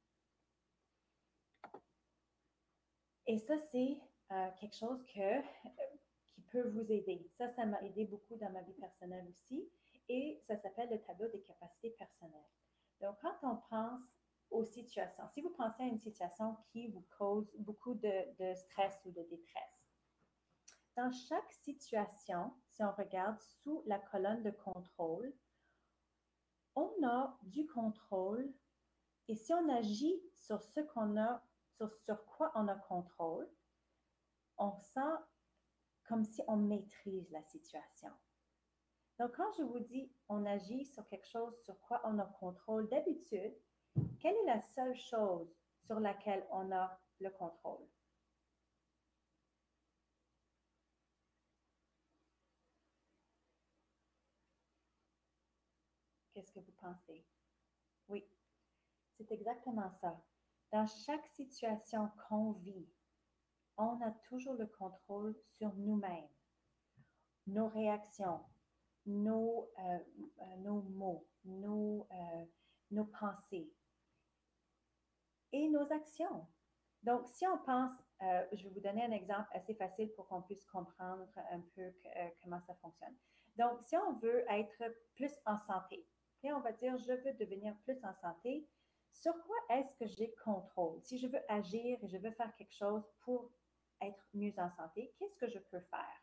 S1: Et ça, c'est quelque chose qui peut vous aider. Ça m'a aidé beaucoup dans ma vie personnelle aussi. Et ça s'appelle le tableau des capacités personnelles. Donc, quand on pense aux situations, si vous pensez à une situation qui vous cause beaucoup de stress ou de détresse, dans chaque situation, si on regarde sous la colonne de contrôle, on a du contrôle et si on agit sur ce qu'on a, sur quoi on a contrôle, on sent comme si on maîtrise la situation. Donc, quand je vous dis on agit sur quelque chose sur quoi on a contrôle, d'habitude, quelle est la seule chose sur laquelle on a le contrôle? Qu'est-ce que vous pensez? Oui, c'est exactement ça. Dans chaque situation qu'on vit, on a toujours le contrôle sur nous-mêmes, nos réactions, nos mots, nos pensées et nos actions. Donc, si on pense, je vais vous donner un exemple assez facile pour qu'on puisse comprendre un peu comment ça fonctionne. Donc, si on veut être plus en santé, et on va dire, je veux devenir plus en santé, sur quoi est-ce que j'ai contrôle? Si je veux agir et je veux faire quelque chose pour être mieux en santé, qu'est-ce que je peux faire?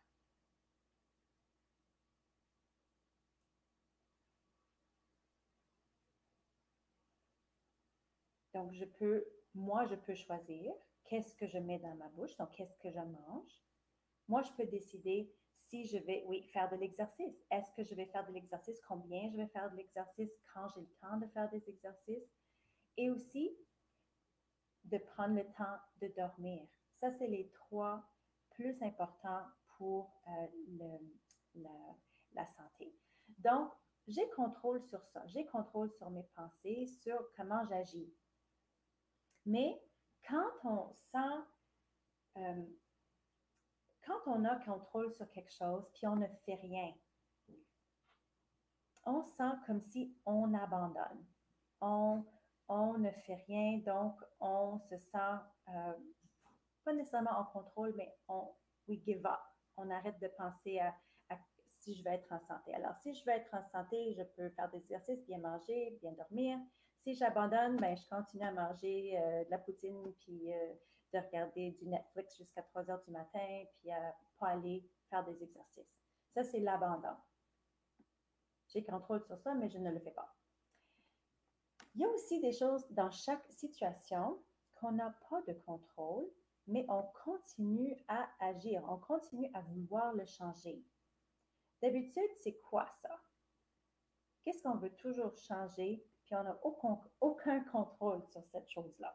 S1: Donc, moi, je peux choisir qu'est-ce que je mets dans ma bouche, donc qu'est-ce que je mange. Moi, je peux décider si je vais, oui, faire de l'exercice. Est-ce que je vais faire de l'exercice? Combien je vais faire de l'exercice? Quand j'ai le temps de faire des exercices? Et aussi, de prendre le temps de dormir. Ça, c'est les trois plus importants pour la, la santé. Donc, j'ai contrôle sur ça. J'ai contrôle sur mes pensées, sur comment j'agis. Mais quand on sent, euh, quand on a contrôle sur quelque chose, puis on ne fait rien, on sent comme si on abandonne. On, on ne fait rien, donc on se sent pas nécessairement en contrôle, mais we give up. On arrête de penser à si je vais être en santé. Alors, si je veux être en santé, je peux faire des exercices, bien manger, bien dormir. Si j'abandonne, ben, je continue à manger de la poutine, puis de regarder du Netflix jusqu'à 3 heures du matin, puis à pas aller faire des exercices. Ça, c'est l'abandon. J'ai contrôle sur ça, mais je ne le fais pas. Il y a aussi des choses dans chaque situation qu'on n'a pas de contrôle, mais on continue à agir, on continue à vouloir le changer. D'habitude, c'est quoi ça? Qu'est-ce qu'on veut toujours changer, puis on n'a aucun contrôle sur cette chose-là?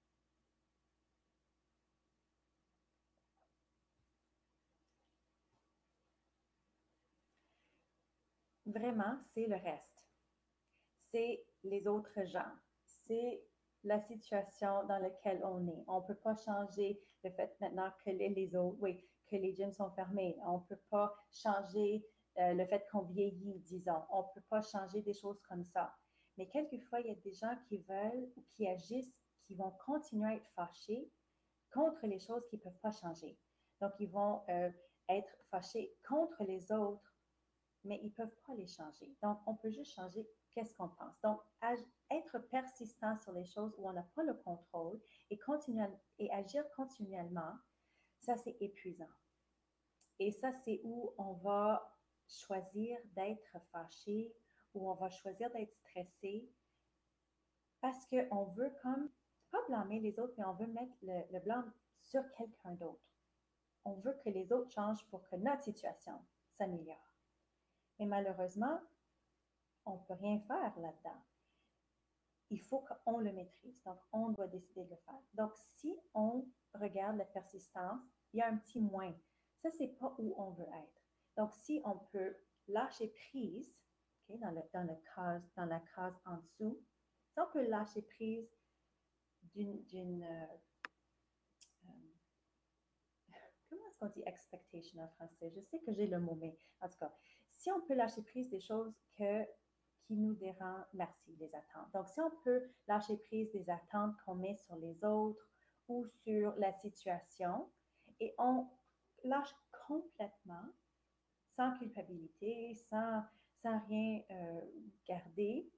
S1: Vraiment, c'est le reste. C'est les autres gens. C'est la situation dans laquelle on est. On ne peut pas changer le fait maintenant que les autres, oui, que les gyms sont fermés. On ne peut pas changer le fait qu'on vieillit, disons. On ne peut pas changer des choses comme ça. Mais quelquefois, il y a des gens qui veulent ou qui agissent, qui vont continuer à être fâchés contre les choses qu'ils ne peuvent pas changer. Donc, ils vont être fâchés contre les autres, mais ils ne peuvent pas les changer. Donc, on peut juste changer qu'est-ce qu'on pense. Donc, être persistant sur les choses où on n'a pas le contrôle et agir continuellement, ça, c'est épuisant. Et ça, c'est où on va choisir d'être fâché, où on va choisir d'être stressé, parce qu'on veut comme, pas blâmer les autres, mais on veut mettre le blâme sur quelqu'un d'autre. On veut que les autres changent pour que notre situation s'améliore. Et malheureusement, on ne peut rien faire là-dedans. Il faut qu'on le maîtrise. Donc, on doit décider de le faire. Donc, si on regarde la persistance, il y a un petit moins. Ça, c'est pas où on veut être. Donc, si on peut lâcher prise, okay, dans la case en dessous, si on peut lâcher prise d'une comment est-ce qu'on dit expectation en français? Je sais que j'ai le mot, mais en tout cas, si on peut lâcher prise des choses qui nous dérangent, merci, les attentes. Donc, si on peut lâcher prise des attentes qu'on met sur les autres ou sur la situation et on lâche complètement, sans culpabilité, sans rien garder,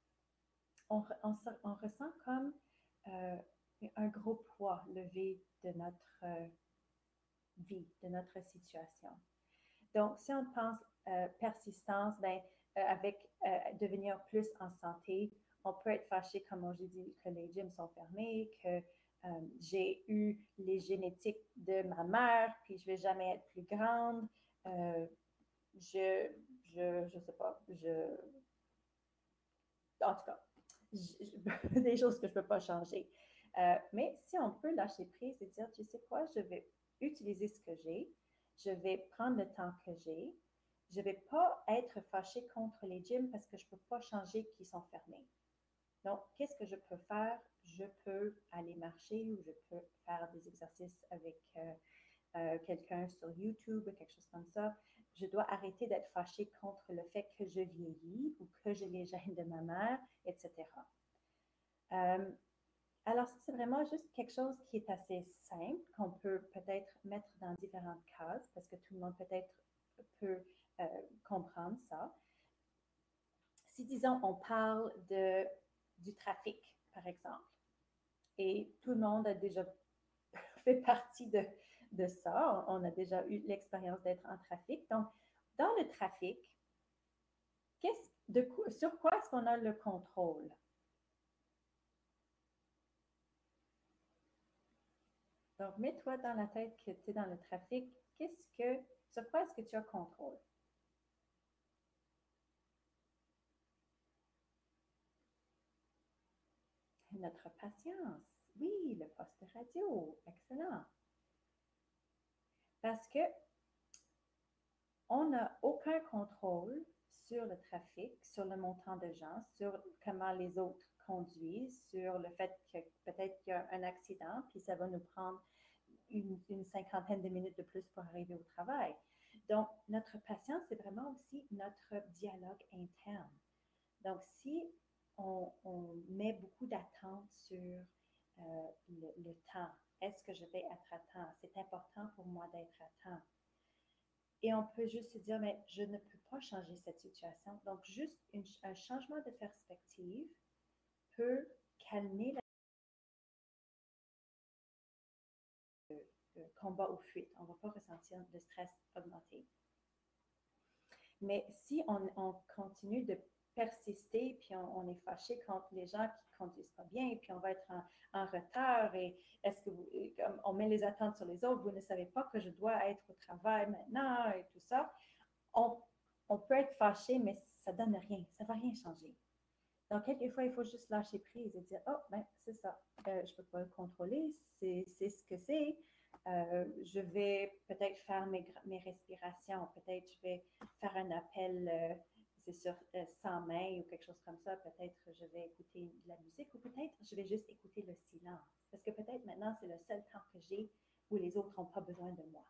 S1: on ressent comme euh, un gros poids levé de notre vie, de notre situation. Donc, si on pense persistance, ben, avec devenir plus en santé, on peut être fâché, comme j'ai dit, que les gyms sont fermés, que j'ai eu les génétiques de ma mère, puis je ne vais jamais être plus grande. Je sais pas, en tout cas, des choses que je ne peux pas changer. Mais si on peut lâcher prise et dire, tu sais quoi, je vais utiliser ce que j'ai, je vais prendre le temps que j'ai, je ne vais pas être fâchée contre les gyms parce que je ne peux pas changer qu'ils sont fermés. Donc, qu'est-ce que je peux faire? Je peux aller marcher ou je peux faire des exercices avec quelqu'un sur YouTube ou quelque chose comme ça. Je dois arrêter d'être fâchée contre le fait que je vieillis ou que j'ai les gènes de ma mère, etc. Alors, ça, c'est vraiment juste quelque chose qui est assez simple, qu'on peut peut-être mettre dans différentes cases, parce que tout le monde peut-être peut comprendre ça. Si, disons, on parle du trafic, par exemple, et tout le monde a déjà fait partie de ça, on a déjà eu l'expérience d'être en trafic. Donc, dans le trafic, sur quoi est-ce qu'on a le contrôle? Donc, mets-toi dans la tête que tu es dans le trafic. Sur quoi est-ce que tu as contrôle? Notre patience. Oui, le poste radio. Excellent. Parce que on n'a aucun contrôle sur le trafic, sur le montant de gens, sur comment les autres conduisent, sur le fait que peut-être qu'il y a un accident, puis ça va nous prendre une cinquantaine de minutes de plus pour arriver au travail. Donc, notre patience, c'est vraiment aussi notre dialogue interne. Donc, si on met beaucoup d'attentes sur le temps, est-ce que je vais être à temps? C'est important pour moi d'être à temps. Et on peut juste se dire, mais je ne peux pas changer cette situation. Donc, juste un changement de perspective peut calmer le combat ou fuite. On ne va pas ressentir le stress augmenter. Mais si on continue de persister, puis on est fâché contre les gens qui ne conduisent pas bien, puis on va être en retard, et est-ce que vous, comme on met les attentes sur les autres, vous ne savez pas que je dois être au travail maintenant, et tout ça, on, on peut être fâché, mais ça ne donne rien, ça ne va rien changer. Donc, quelquefois, il faut juste lâcher prise et dire, oh, ben, c'est ça, je ne peux pas le contrôler, c'est ce que c'est. Je vais peut-être faire mes respirations, peut-être je vais faire un appel, c'est sur 100 mains ou quelque chose comme ça, peut-être je vais écouter de la musique ou peut-être je vais juste écouter le silence. Parce que peut-être maintenant, c'est le seul temps que j'ai où les autres n'ont pas besoin de moi.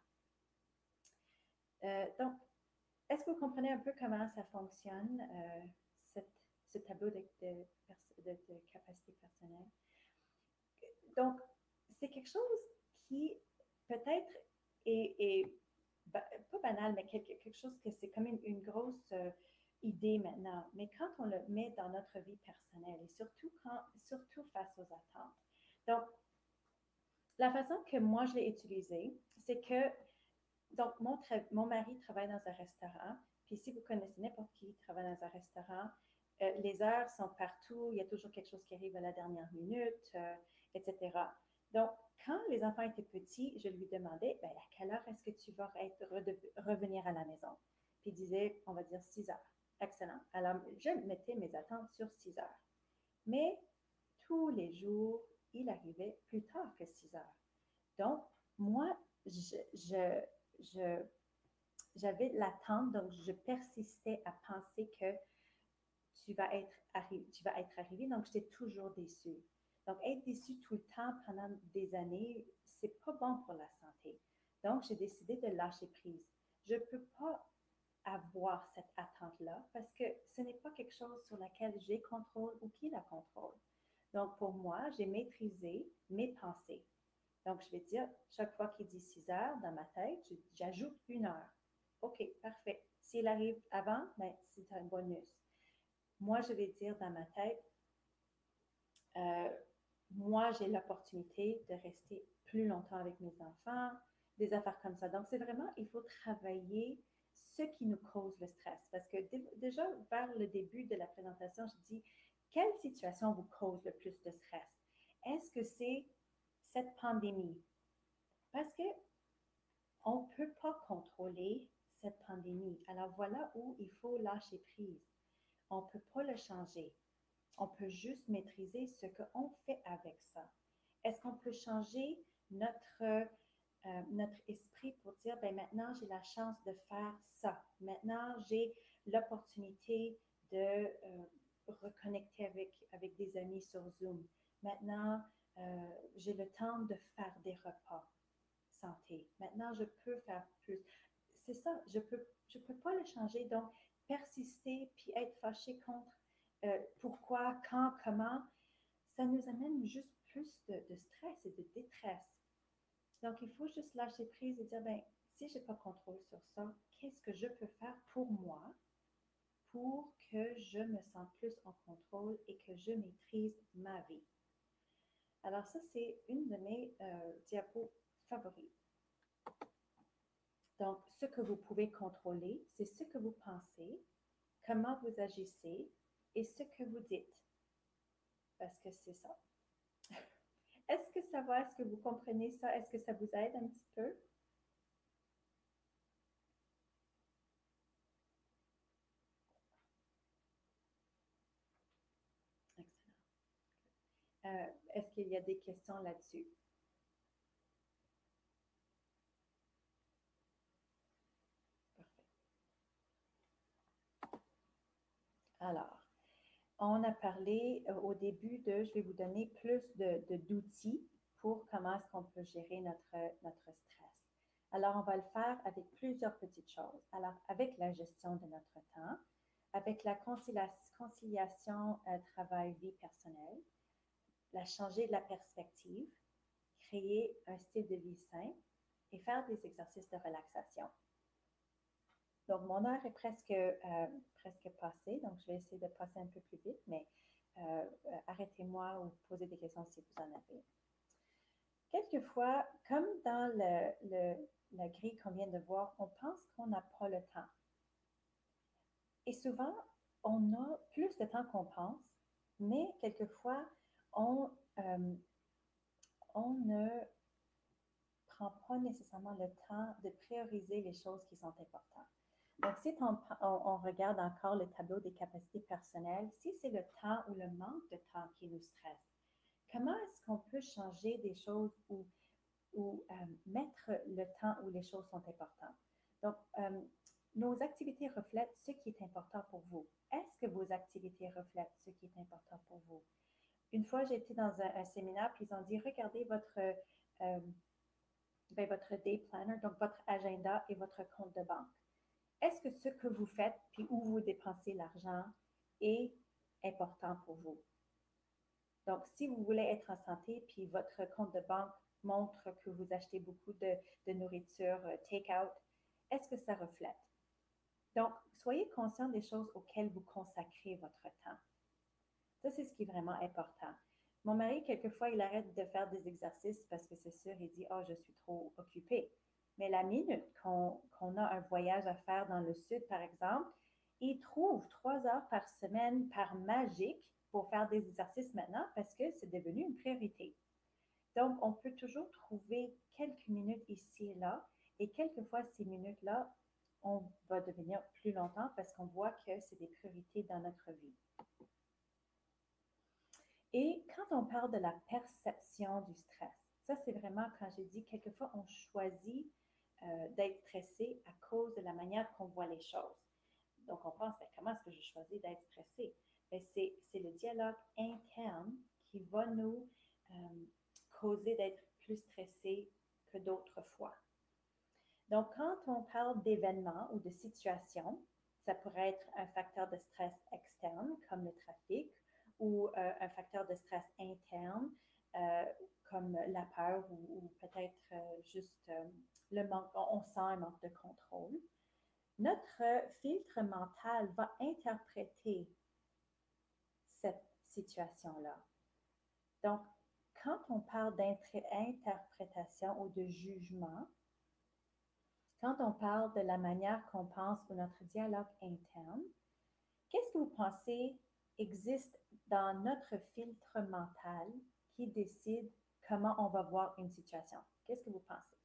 S1: Donc, est-ce que vous comprenez un peu comment ça fonctionne, ce tableau de capacité personnelle? Donc, c'est quelque chose qui peut-être est pas banal, mais quelque chose que c'est comme une grosse idée maintenant. Mais quand on le met dans notre vie personnelle et surtout face aux attentes. Donc, la façon que moi je l'ai utilisée, c'est que donc, mon mari travaille dans un restaurant. Puis si vous connaissez n'importe qui travaille dans un restaurant, les heures sont partout. Il y a toujours quelque chose qui arrive à la dernière minute, etc. Donc, quand les enfants étaient petits, je lui demandais, ben, à quelle heure est-ce que tu vas revenir à la maison? Puis il disait, on va dire 6 heures. Excellent. Alors, je mettais mes attentes sur 6 heures. Mais tous les jours, il arrivait plus tard que 6 heures. Donc, moi, j'avais l'attente, donc je persistais à penser que tu vas être arrivé, donc j'étais toujours déçue. Donc, être déçu tout le temps pendant des années, c'est pas bon pour la santé. Donc, j'ai décidé de lâcher prise. Je ne peux pas avoir cette attente-là parce que ce n'est pas quelque chose sur laquelle j'ai contrôle ou qui la contrôle. Donc, pour moi, j'ai maîtrisé mes pensées. Donc, je vais dire, chaque fois qu'il dit 6 heures dans ma tête, j'ajoute 1 heure. OK, parfait. S'il arrive avant, ben, c'est un bonus. Moi, je vais dire dans ma tête, euh, moi, j'ai l'opportunité de rester plus longtemps avec mes enfants, des affaires comme ça. Donc, c'est vraiment, il faut travailler ce qui nous cause le stress. Parce que déjà, vers le début de la présentation, je dis, quelle situation vous cause le plus de stress? Est-ce que c'est cette pandémie? Parce que on ne peut pas contrôler cette pandémie. Alors voilà où il faut lâcher prise. On ne peut pas le changer. On peut juste maîtriser ce qu'on fait avec ça. Est-ce qu'on peut changer notre esprit pour dire, ben maintenant j'ai la chance de faire ça. Maintenant j'ai l'opportunité de reconnecter avec des amis sur Zoom. Maintenant, j'ai le temps de faire des repas santé. Maintenant, je peux faire plus. C'est ça, je peux pas le changer. Donc, persister puis être fâché contre pourquoi, quand, comment, ça nous amène juste plus de stress et de détresse. Donc, il faut juste lâcher prise et dire, ben, si je n'ai pas contrôle sur ça, qu'est-ce que je peux faire pour moi pour que je me sente plus en contrôle et que je maîtrise ma vie? Alors, ça, c'est une de mes diapos favoris. Donc, ce que vous pouvez contrôler, c'est ce que vous pensez, comment vous agissez et ce que vous dites. Parce que c'est ça. Est-ce que ça va? Est-ce que vous comprenez ça? Est-ce que ça vous aide un petit peu? Excellent. Est-ce qu'il y a des questions là-dessus? Parfait. Alors, on a parlé au début je vais vous donner plus d'outils pour comment est-ce qu'on peut gérer notre stress. Alors, on va le faire avec plusieurs petites choses. Alors, avec la gestion de notre temps, avec la conciliation travail-vie personnelle, la changer de la perspective, créer un style de vie sain et faire des exercices de relaxation. Donc, mon heure est presque passée, donc je vais essayer de passer un peu plus vite, mais arrêtez-moi ou posez des questions si vous en avez. Quelquefois, comme dans la grille qu'on vient de voir, on pense qu'on n'a pas le temps. Et souvent, on a plus de temps qu'on pense, mais quelquefois, on, on ne prend pas nécessairement le temps de prioriser les choses qui sont importantes. Donc, si on regarde encore le tableau des capacités personnelles, si c'est le temps ou le manque de temps qui nous stresse, comment est-ce qu'on peut changer des choses ou mettre le temps où les choses sont importantes? Donc, nos activités reflètent ce qui est important pour vous. Est-ce que vos activités reflètent ce qui est important pour vous? Une fois, j'ai été dans un séminaire, puis ils ont dit, regardez votre day planner, donc votre agenda et votre compte de banque. Est-ce que ce que vous faites, puis où vous dépensez l'argent, est important pour vous? Donc, si vous voulez être en santé, puis votre compte de banque montre que vous achetez beaucoup de nourriture take-out, est-ce que ça reflète? Donc, soyez conscient des choses auxquelles vous consacrez votre temps. Ça, c'est ce qui est vraiment important. Mon mari, quelquefois, il arrête de faire des exercices parce que c'est sûr, il dit, oh, je suis trop occupé. Mais la minute qu'on a un voyage à faire dans le sud, par exemple, il trouve 3 heures par semaine par magique pour faire des exercices maintenant parce que c'est devenu une priorité. Donc, on peut toujours trouver quelques minutes ici et là, et quelquefois, ces minutes-là, on va devenir plus longtemps parce qu'on voit que c'est des priorités dans notre vie. Et quand on parle de la perception du stress, ça c'est vraiment quand j'ai dit quelquefois on choisit d'être stressé à cause de la manière qu'on voit les choses. Donc on pense, ben, comment est-ce que je choisis d'être stressé? Ben, c'est le dialogue interne qui va nous causer d'être plus stressé que d'autres fois. Donc quand on parle d'événements ou de situations, ça pourrait être un facteur de stress externe comme le trafic, ou un facteur de stress interne, comme la peur ou peut-être juste le manque, on sent un manque de contrôle. Notre filtre mental va interpréter cette situation-là. Donc, quand on parle d'interprétation ou de jugement, quand on parle de la manière qu'on pense ou notre dialogue interne, qu'est-ce que vous pensez existe dans notre filtre mental qui décide comment on va voir une situation? Qu'est-ce que vous pensez?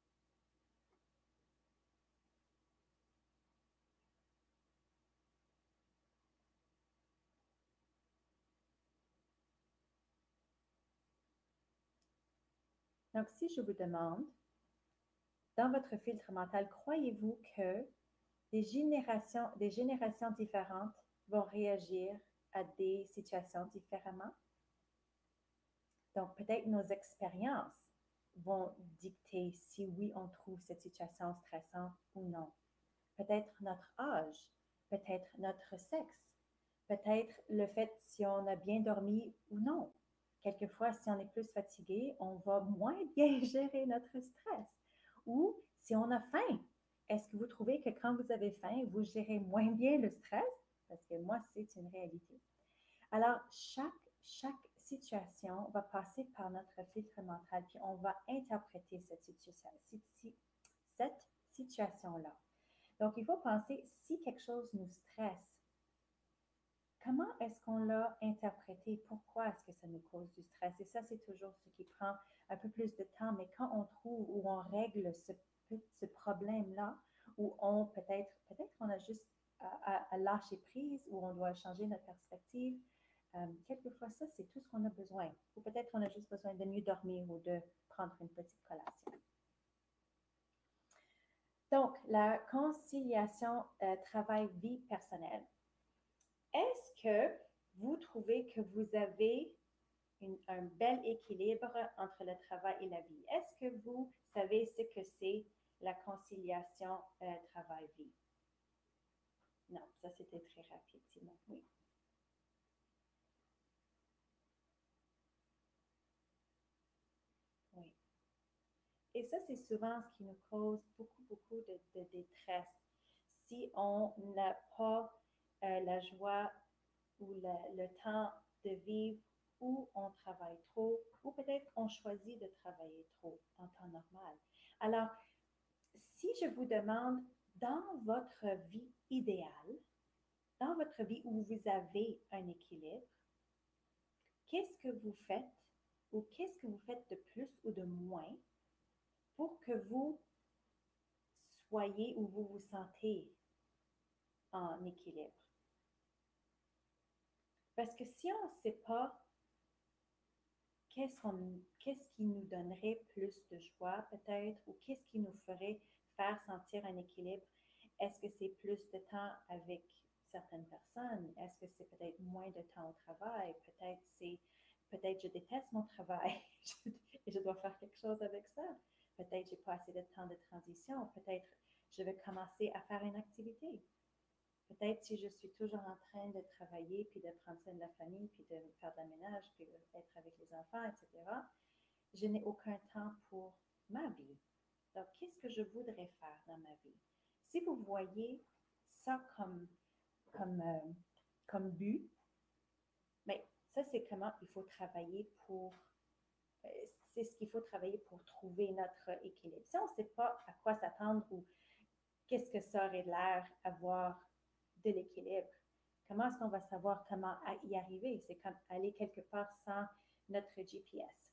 S1: Donc, si je vous demande, dans votre filtre mental, croyez-vous que des générations différentes vont réagir à des situations différemment? Donc, peut-être nos expériences vont dicter si oui, on trouve cette situation stressante ou non. Peut-être notre âge, peut-être notre sexe, peut-être le fait si on a bien dormi ou non. Quelquefois, si on est plus fatigué, on va moins bien gérer notre stress. Ou si on a faim, est-ce que vous trouvez que quand vous avez faim, vous gérez moins bien le stress? Parce que moi, c'est une réalité. Alors, chaque situation va passer par notre filtre mental, puis on va interpréter cette situation-là. Donc, il faut penser, si quelque chose nous stresse, comment est-ce qu'on l'a interprété? Pourquoi est-ce que ça nous cause du stress? Et ça, c'est toujours ce qui prend un peu plus de temps, mais quand on trouve ou on règle ce problème-là, où on peut-être on a juste à lâcher prise, ou on doit changer notre perspective, quelquefois ça, c'est tout ce qu'on a besoin. Ou peut-être on a juste besoin de mieux dormir ou de prendre une petite collation. Donc, la conciliation travail-vie personnelle. Est-ce que vous trouvez que vous avez un bel équilibre entre le travail et la vie? Est-ce que vous savez ce que c'est la conciliation travail-vie. Non, ça c'était très rapide, Simon. Oui. Oui. Et ça, c'est souvent ce qui nous cause beaucoup de détresse. Si on n'a pas la joie ou le temps de vivre où on travaille trop, ou peut-être on choisit de travailler trop en temps normal. Alors, si je vous demande, dans votre vie idéale, dans votre vie où vous avez un équilibre, qu'est-ce que vous faites ou qu'est-ce que vous faites de plus ou de moins pour que vous soyez ou vous vous sentez en équilibre? Parce que si on ne sait pas qu'est-ce qui nous donnerait plus de joie peut-être ou qu'est-ce qui nous ferait faire sentir un équilibre, est-ce que c'est plus de temps avec certaines personnes? Est-ce que c'est peut-être moins de temps au travail? Peut-être je déteste mon travail et je dois faire quelque chose avec ça. Peut-être j'ai pas assez de temps de transition. Peut-être je vais commencer à faire une activité. Peut-être si je suis toujours en train de travailler, puis de prendre soin de la famille, puis de faire de la ménage, puis d'être avec les enfants, etc., je n'ai aucun temps pour ma vie. Donc, qu'est-ce que je voudrais faire dans ma vie? Si vous voyez ça comme, euh, comme but, mais ça, c'est comment il faut travailler euh, c'est ce qu'il faut travailler pour trouver notre équilibre. Si on ne sait pas à quoi s'attendre ou qu'est-ce que ça aurait l'air avoir de l'équilibre, comment est-ce qu'on va savoir comment y arriver? C'est comme aller quelque part sans notre GPS.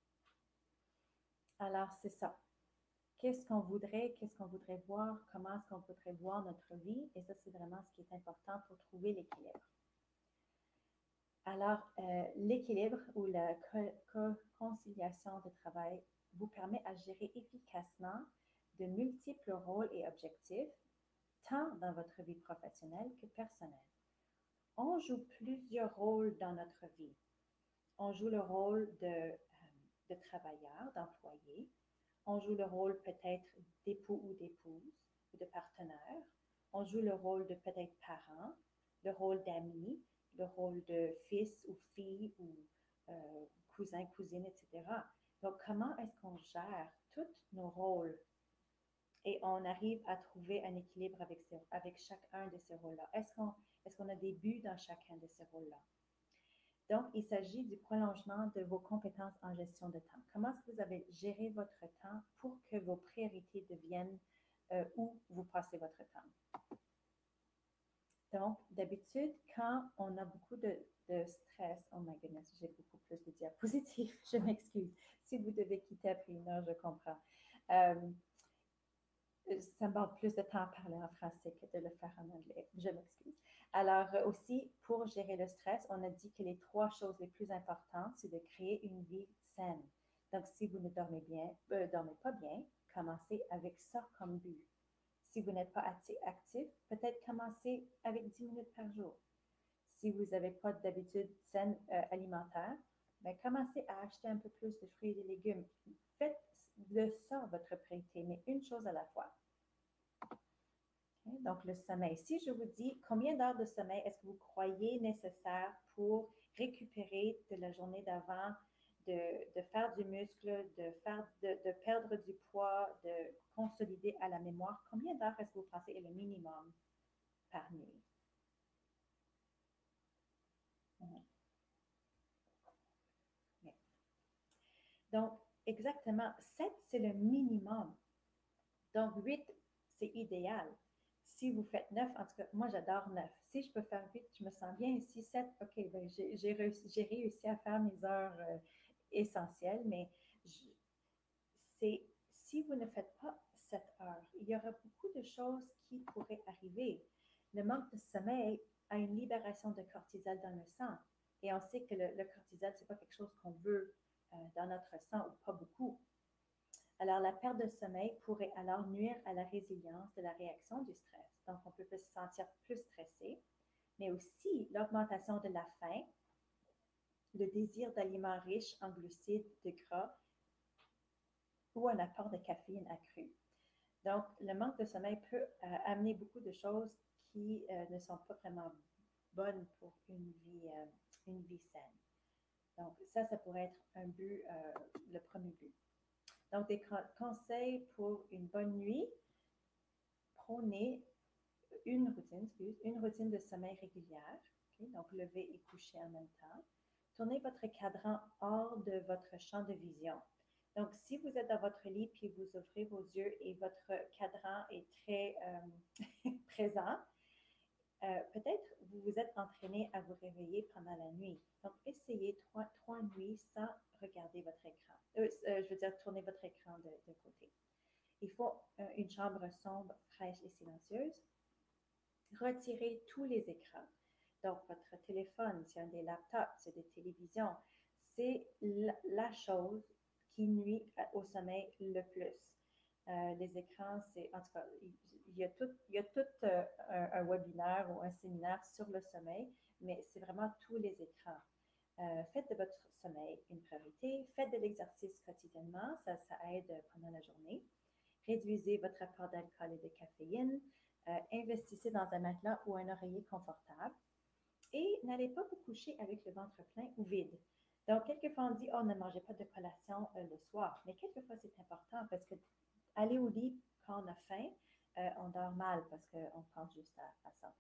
S1: Alors, c'est ça. Qu'est-ce qu'on voudrait voir, comment est-ce qu'on voudrait voir notre vie, et ça, c'est vraiment ce qui est important pour trouver l'équilibre. Alors, l'équilibre ou la conciliation de travail vous permet à gérer efficacement de multiples rôles et objectifs, tant dans votre vie professionnelle que personnelle. On joue plusieurs rôles dans notre vie. On joue le rôle de travailleur, d'employé. On joue le rôle peut-être d'époux ou d'épouse ou de partenaire. On joue le rôle de peut-être parent, le rôle d'ami, le rôle de fils ou fille ou cousin, cousine, etc. Donc, comment est-ce qu'on gère tous nos rôles et on arrive à trouver un équilibre avec chacun de ces rôles-là? Est-ce qu'on a des buts dans chacun de ces rôles-là? Donc, il s'agit du prolongement de vos compétences en gestion de temps. Comment est-ce que vous avez géré votre temps pour que vos priorités deviennent où vous passez votre temps? Donc, d'habitude, quand on a beaucoup de stress, oh my goodness, j'ai beaucoup plus de diapositives, je m'excuse. Si vous devez quitter après une heure, je comprends. Ça me demande plus de temps à parler en français que de le faire en anglais. Je m'excuse. Alors aussi, pour gérer le stress, on a dit que les 3 choses les plus importantes, c'est de créer une vie saine. Donc, si vous ne dormez pas bien, commencez avec ça comme but. Si vous n'êtes pas assez actif, peut-être commencez avec 10 minutes par jour. Si vous n'avez pas d'habitude saine alimentaire, ben, commencez à acheter un peu plus de fruits et de légumes. Faites de ça votre priorité, mais une chose à la fois. Okay? Donc, le sommeil. Si je vous dis combien d'heures de sommeil est-ce que vous croyez nécessaire pour récupérer de la journée d'avant, de faire du muscle, de perdre du poids, de consolider à la mémoire, combien d'heures est-ce que vous pensez est le minimum par nuit? Donc, exactement, 7, c'est le minimum. Donc, 8, c'est idéal. Si vous faites 9, en tout cas, moi j'adore 9. Si je peux faire 8, je me sens bien. Si 7, OK, ben, j'ai réussi à faire mes heures essentielles, mais si vous ne faites pas 7 heures, il y aura beaucoup de choses qui pourraient arriver. Le manque de sommeil a une libération de cortisol dans le sang. Et on sait que le cortisol, ce n'est pas quelque chose qu'on veut dans notre sang ou pas beaucoup. Alors, la perte de sommeil pourrait alors nuire à la résilience de la réaction du stress. Donc, on peut se sentir plus stressé, mais aussi l'augmentation de la faim, le désir d'aliments riches en glucides, de gras ou un apport de caféine accru. Donc, le manque de sommeil peut amener beaucoup de choses qui ne sont pas vraiment bonnes pour une vie saine. Donc, ça pourrait être un but, le premier but. Donc, des conseils pour une bonne nuit, prônez une routine de sommeil régulière. Okay? Donc, lever et coucher en même temps. Tournez votre cadran hors de votre champ de vision. Donc, si vous êtes dans votre lit puis vous ouvrez vos yeux et votre cadran est très présent, peut-être vous vous êtes entraîné à vous réveiller pendant la nuit. Donc, essayez trois nuits sans regarder votre écran. Je veux dire, tourner votre écran de côté. Il faut une chambre sombre, fraîche et silencieuse. Retirez tous les écrans. Donc, votre téléphone, s'il y a des laptops, c'est des télévisions, c'est la chose qui nuit au sommeil le plus. Les écrans, c'est, en tout cas, il y a tout un webinaire ou un séminaire sur le sommeil, mais c'est vraiment tous les écrans. Faites de votre sommeil une priorité. Faites de l'exercice quotidiennement, ça aide pendant la journée. Réduisez votre apport d'alcool et de caféine. Investissez dans un matelas ou un oreiller confortable. Et n'allez pas vous coucher avec le ventre plein ou vide. Donc, quelquefois, on dit, oh, ne mangez pas de collation le soir. Mais quelquefois, c'est important parce que aller au lit quand on a faim, on dort mal parce qu'on pense juste à ça.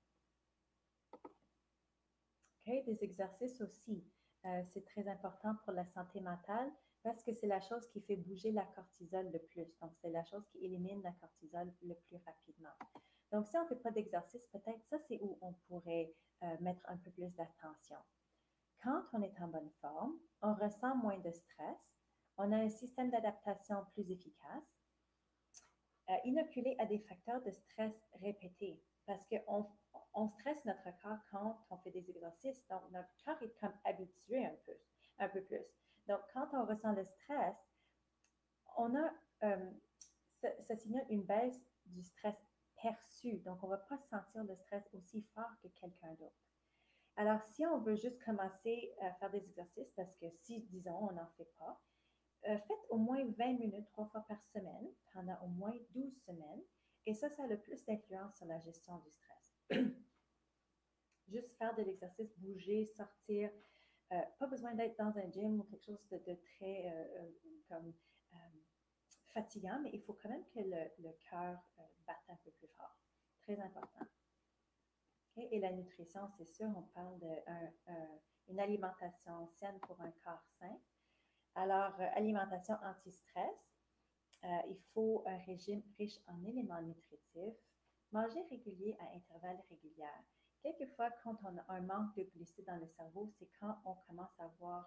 S1: Okay, des exercices aussi. C'est très important pour la santé mentale parce que c'est la chose qui fait bouger la cortisol le plus. Donc, c'est la chose qui élimine la cortisol le plus rapidement. Donc, si on ne fait pas d'exercice, peut-être ça, c'est où on pourrait mettre un peu plus d'attention. Quand on est en bonne forme, on ressent moins de stress, on a un système d'adaptation plus efficace, inoculé à des facteurs de stress répétés parce qu'on stresse notre corps quand on fait des exercices. Donc, notre corps est comme habitué un peu plus. Donc, quand on ressent le stress, on a, ça signale une baisse du stress perçu. Donc, on ne va pas sentir le stress aussi fort que quelqu'un d'autre. Alors, si on veut juste commencer à faire des exercices, parce que si, disons, on n'en fait pas, faites au moins 20 minutes 3 fois par semaine pendant au moins 12 semaines. Et ça a le plus d'influence sur la gestion du stress. Juste faire de l'exercice, bouger, sortir. Pas besoin d'être dans un gym ou quelque chose de très comme, fatigant, mais il faut quand même que le cœur batte un peu plus fort. Très important. Okay? Et la nutrition, c'est sûr, on parle d'une alimentation saine pour un corps sain. Alors, alimentation anti-stress, il faut un régime riche en éléments nutritifs, manger régulier à intervalles réguliers. Quelquefois, quand on a un manque de glucides dans le cerveau, c'est quand on commence à avoir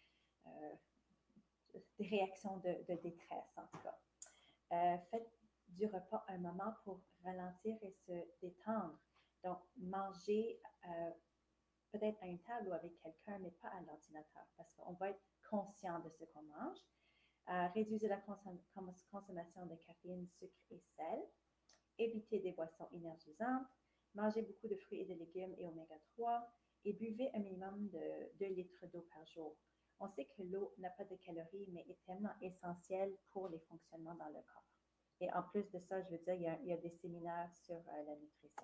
S1: des réactions de détresse, en tout cas. Faites du repas un moment pour ralentir et se détendre. Donc, manger peut-être à une table ou avec quelqu'un, mais pas à l'ordinateur, parce qu'on va être conscient de ce qu'on mange. Réduisez la consommation de caféine, sucre et sel. Évitez des boissons énergisantes. Mangez beaucoup de fruits et de légumes et oméga 3. Et buvez un minimum de 2 litres d'eau par jour. On sait que l'eau n'a pas de calories, mais est tellement essentielle pour les fonctionnements dans le corps. Et en plus de ça, je veux dire, il y a des séminaires sur la nutrition.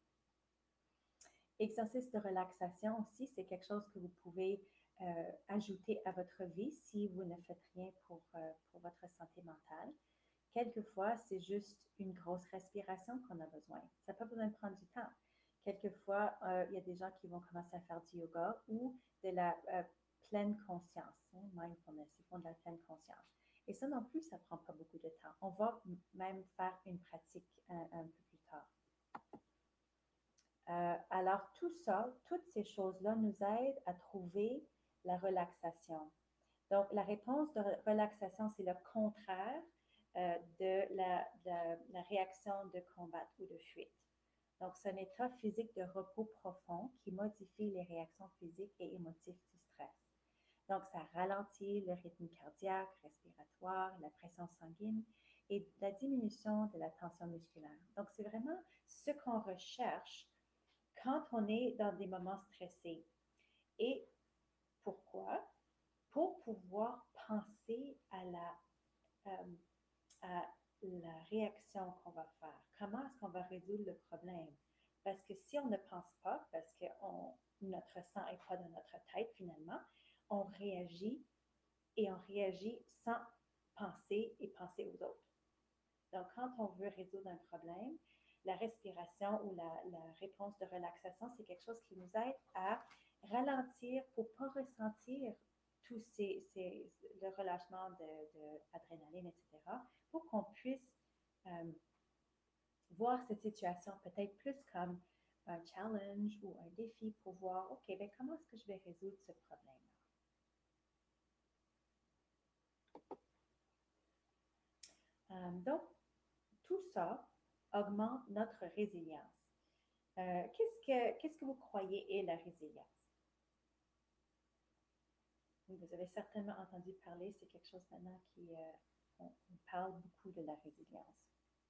S1: Exercice de relaxation aussi, c'est quelque chose que vous pouvez ajouter à votre vie si vous ne faites rien pour votre santé mentale. Quelquefois, c'est juste une grosse respiration qu'on a besoin. Ça n'a pas besoin de prendre du temps. Quelquefois, il y a des gens qui vont commencer à faire du yoga ou de la pleine conscience, mindfulness, ils font de la pleine conscience. Et ça non plus, ça ne prend pas beaucoup de temps. On va même faire une pratique un peu plus tard. Alors, tout ça, toutes ces choses-là nous aident à trouver la relaxation. Donc, la réponse de relaxation, c'est le contraire de la réaction de combat ou de fuite. Donc, c'est un état physique de repos profond qui modifie les réactions physiques et émotives du stress. Donc, ça ralentit le rythme cardiaque, respiratoire, la pression sanguine et la diminution de la tension musculaire. Donc, c'est vraiment ce qu'on recherche quand on est dans des moments stressés. Et pourquoi? Pour pouvoir penser à la réaction qu'on va faire. Comment est-ce qu'on va résoudre le problème? Parce que si on ne pense pas, parce que notre sang n'est pas dans notre tête finalement, on réagit et on réagit sans penser et penser aux autres. Donc, quand on veut résoudre un problème, la respiration ou la réponse de relaxation, c'est quelque chose qui nous aide à ralentir pour ne pas ressentir tout le relâchement d'adrénaline, etc., pour qu'on puisse voir cette situation peut-être plus comme un challenge ou un défi pour voir, OK, bien, comment est-ce que je vais résoudre ce problème-là? Donc, tout ça augmente notre résilience. Qu'est-ce que vous croyez est la résilience? Vous avez certainement entendu parler, c'est quelque chose maintenant on parle beaucoup de la résilience.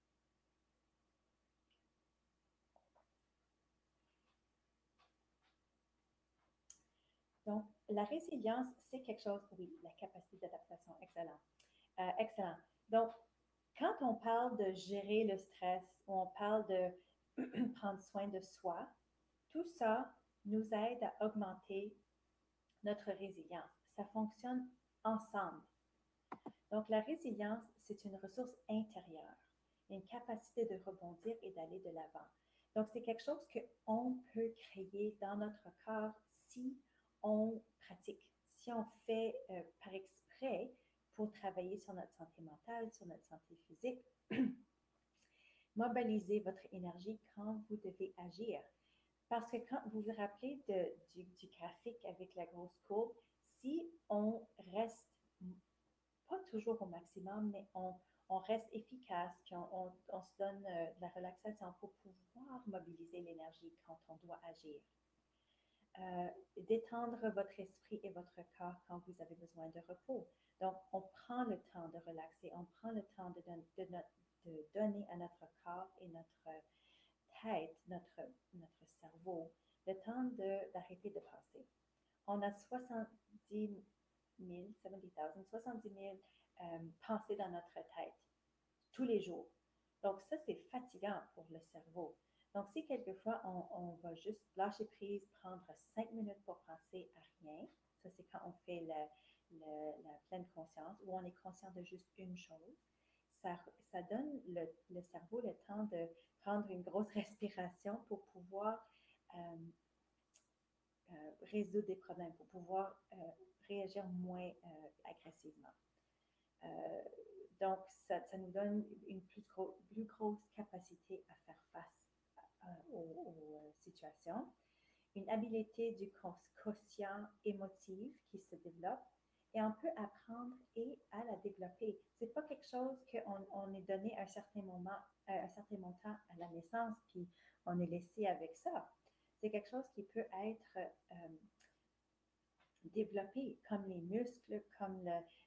S1: Donc, la résilience, c'est quelque chose, oui, la capacité d'adaptation, excellent. Excellent. Donc, quand on parle de gérer le stress ou on parle de prendre soin de soi, tout ça nous aide à augmenter notre résilience. Ça fonctionne ensemble. Donc, la résilience, c'est une ressource intérieure, une capacité de rebondir et d'aller de l'avant. Donc, c'est quelque chose qu'on peut créer dans notre corps si on pratique, si on fait par exprès pour travailler sur notre santé mentale, sur notre santé physique. Mobilisez votre énergie quand vous devez agir. Parce que quand vous vous rappelez du graphique avec la grosse courbe, si on reste pas toujours au maximum, mais on reste efficace, puis on se donne de la relaxation pour pouvoir mobiliser l'énergie quand on doit agir. Détendre votre esprit et votre corps quand vous avez besoin de repos. Donc, on prend le temps de relaxer, on prend le temps de donner à notre corps et notre tête, notre cerveau, le temps d'arrêter de penser. On a 70 000 pensées dans notre tête tous les jours. Donc, ça, c'est fatigant pour le cerveau. Donc, si quelquefois, on va juste lâcher prise, prendre 5 minutes pour penser à rien, ça, c'est quand on fait la pleine conscience, où on est conscient de juste une chose, ça donne le cerveau le temps de prendre une grosse respiration pour pouvoir résoudre des problèmes, pour pouvoir réagir moins agressivement. Donc, ça nous donne une plus grosse capacité à faire face aux situations. Une habileté du quotient émotif qui se développe et on peut apprendre et à la développer. Ce n'est pas quelque chose qu'on est donné à un certain moment, un certain montant à la naissance, puis on est laissé avec ça. C'est quelque chose qui peut être développé comme les muscles, comme